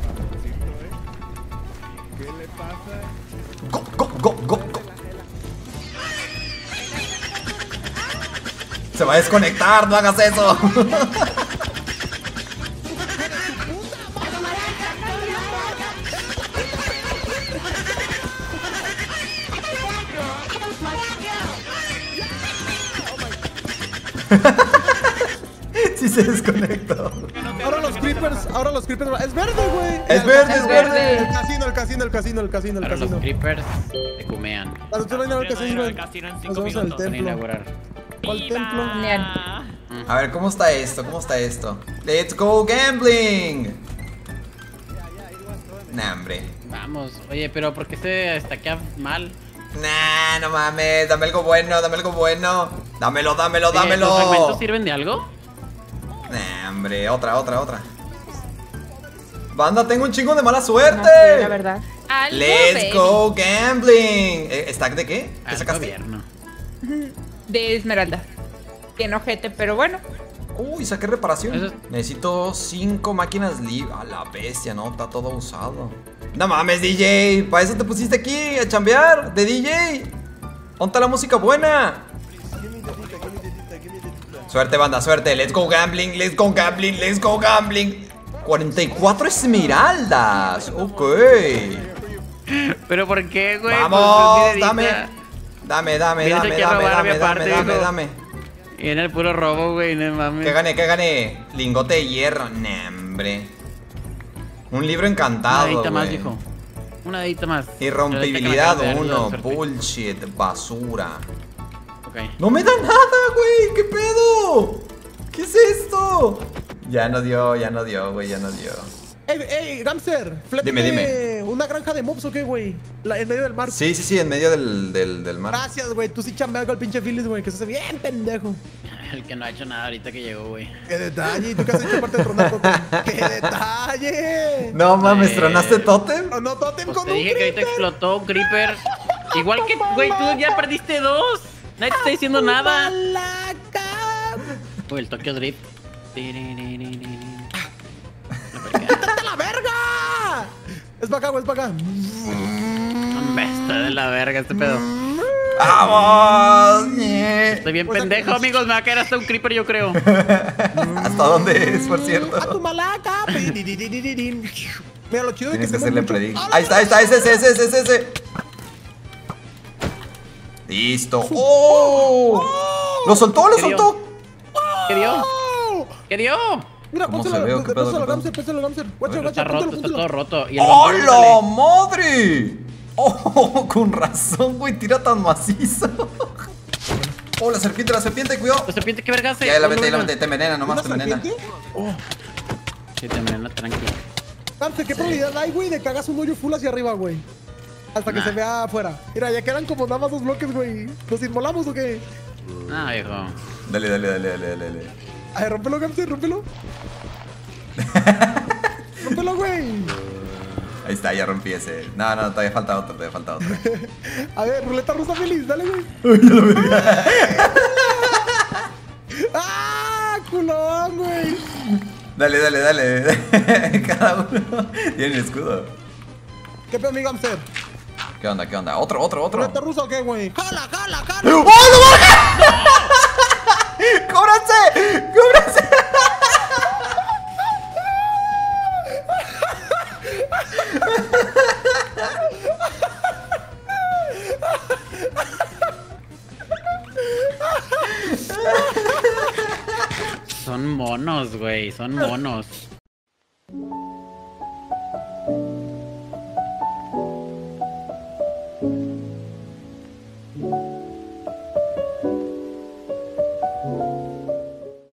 S17: ¿Qué le pasa?
S1: ¡Go, go, go, go, go! Se va a desconectar, no hagas eso. Sí se desconectó.
S3: Ahora los creepers, ahora los creepers. Es verde, güey.
S1: Es verde, es verde.
S3: El casino, el casino, el casino, el casino, el
S10: Ahora
S3: casino.
S10: los creepers te cumean.
S3: Cuando tú no al casino,
S4: El casino en
S3: nos
S4: cinco
S3: vamos al
S4: minutos.
S10: Van a
S3: templo.
S10: inaugurar.
S3: ¿Cuál templo?
S1: A ver, ¿cómo está esto? ¿Cómo está esto? ¡Let's go gambling! Nah, hombre.
S10: Vamos. Oye, pero ¿por qué se estaquea mal?
S1: Nah, no mames. Dame algo bueno, dame algo bueno. Dámelo, dámelo,
S10: Oye,
S1: dámelo.
S10: ¿los fragmentos sirven de algo?
S1: Nah, hombre. Otra, otra, otra. Banda, tengo un chingo de mala suerte.
S15: No sé, la verdad.
S12: Algo,
S1: Let's
S12: baby.
S1: go gambling. Eh, ¿Stack de qué? ¿Qué
S10: Al
S1: sacaste?
S10: gobierno.
S15: De Esmeralda. Tiene ojete, pero bueno.
S1: Uy, saqué reparación.
S10: Eso es-
S1: Necesito cinco máquinas libres. A la bestia, ¿no? Está todo usado. No mames, D J. ¿Para eso te pusiste aquí a chambear? De D J. ¿Dónde está la música buena? Suerte, banda, suerte. Let's go gambling, let's go gambling, let's go gambling. cuarenta y cuatro esmeraldas. Ok.
S10: ¿Pero por qué, güey?
S1: Vamos,
S10: Pues,
S1: dame.
S10: minerita.
S1: Dame, dame,
S10: Vienes
S1: dame,
S10: aquí a
S1: dame,
S10: robarme
S1: dame, dame,
S10: aparte,
S1: dame,
S10: hijo.
S1: dame.
S10: Y en el puro robo, güey, no mames.
S1: ¿Qué gané? ¿Qué gané? Lingote de hierro. Nah, hombre. Un libro
S10: Una
S1: encantado,
S10: dedita más,
S1: güey.
S10: hijo. Una dedita más.
S1: Irrompibilidad
S10: Pero ahorita que me acabas de dar
S1: uno.
S10: ayuda de suerte.
S1: Bullshit, basura.
S10: Ok.
S1: No me da nada, güey. ¿Qué pedo? ¿Qué es esto? Ya no dio, ya no dio, güey, ya no dio.
S3: Ey, ey, Gamster,
S1: Dime, dime.
S3: ¿una granja de mobs o qué, güey? La- En medio del mar.
S1: Sí, sí, sí, en medio del, del, del mar.
S3: Gracias, güey. Tú sí chambeas con el pinche Phyllis, güey, que se hace bien pendejo.
S10: El que no ha hecho nada ahorita que llegó, güey.
S3: ¡Qué detalle! ¿Y tú qué has hecho aparte de tronar totem? ¡Qué detalle!
S1: No mames,
S10: Eh.
S1: ¿tronaste totem?
S3: No, no, totem
S10: Pues
S3: con
S10: te
S3: un
S10: dije que ahorita
S3: creeper.
S10: explotó un creeper. Igual que, güey, tú ya perdiste dos. Nadie te está diciendo nada.
S3: ¡Malaca!
S10: Uy, el Tokyo Drift. Tiriririririri.
S3: ¡Quítate la verga! Es para acá, güey, es para acá.
S10: Hombre, está de la verga este pedo.
S1: ¡Vamos! ñe.
S10: Estoy bien pendejo, amigos. Me va a caer hasta un creeper, yo creo.
S1: ¿Hasta dónde es, por cierto?
S3: ¡A tu malaca! Mira, lo chido de que
S1: Tienes que
S3: tengo
S1: hacerle
S3: mucho-
S1: predict.
S3: ¡Ah,
S1: Ahí está, ahí está, ese, ese, ese, ese, ese. Listo. ¡Oh! ¡Lo soltó, lo
S10: ¿Qué dio?
S1: soltó!
S10: ¿Qué dio? ¿Qué dio?
S3: Mira,
S1: ¿Cómo
S3: pónselo,
S1: se ve o qué pedo,
S3: pónselo,
S1: qué pedo?
S3: Gamser, pónselo, Gamser. Guacha,
S10: Está
S3: guacha,
S10: roto,
S3: pónselo,
S10: está todo
S3: pónselo.
S10: roto. Y el
S1: ¡Oh,
S10: bambú,
S1: la
S10: dale.
S1: madre! ¡Oh, con razón, güey! Tira tan macizo. ¡Oh, la serpiente, la serpiente, cuidado!
S10: La serpiente, ¿qué verga hace?
S1: Ya, la
S10: Oh,
S1: vete,
S10: no,
S1: la
S10: no.
S1: vete. Te envenena, nomás
S3: ¿Una
S1: te envenena.
S3: serpiente?
S10: Sí, te envenena, tranquilo.
S3: Gamser, ¿qué probabilidad hay, güey, de que hagas un hoyo full hacia arriba, güey? Hasta que
S10: Nah.
S3: se vea afuera. Mira, ya quedan como nada más dos bloques, güey. ¿Nos inmolamos o qué?
S10: Ah, viejo.
S1: Dale, dale, dale, dale, dale, dale.
S3: A ver, rómpelo, Gamser, rómpelo. Rómpelo, güey.
S1: Ahí está, ya rompí ese. No, no, todavía falta otro, todavía falta otro.
S3: A ver, ruleta rusa feliz, dale, güey. ¡Ah! ¡Culón, güey!
S1: Dale, dale, dale. Cada uno tiene el escudo.
S3: ¿Qué pedo, mi Gamser?
S1: ¿Qué onda, qué onda? ¿Otro, otro, otro?
S3: ¿Ruleta rusa o qué, güey? ¡Jala, jala, jala!
S1: ¡Oh, no, verga! ¡Cóbranse! ¡Cóbranse!
S10: Son monos, güey. Son monos.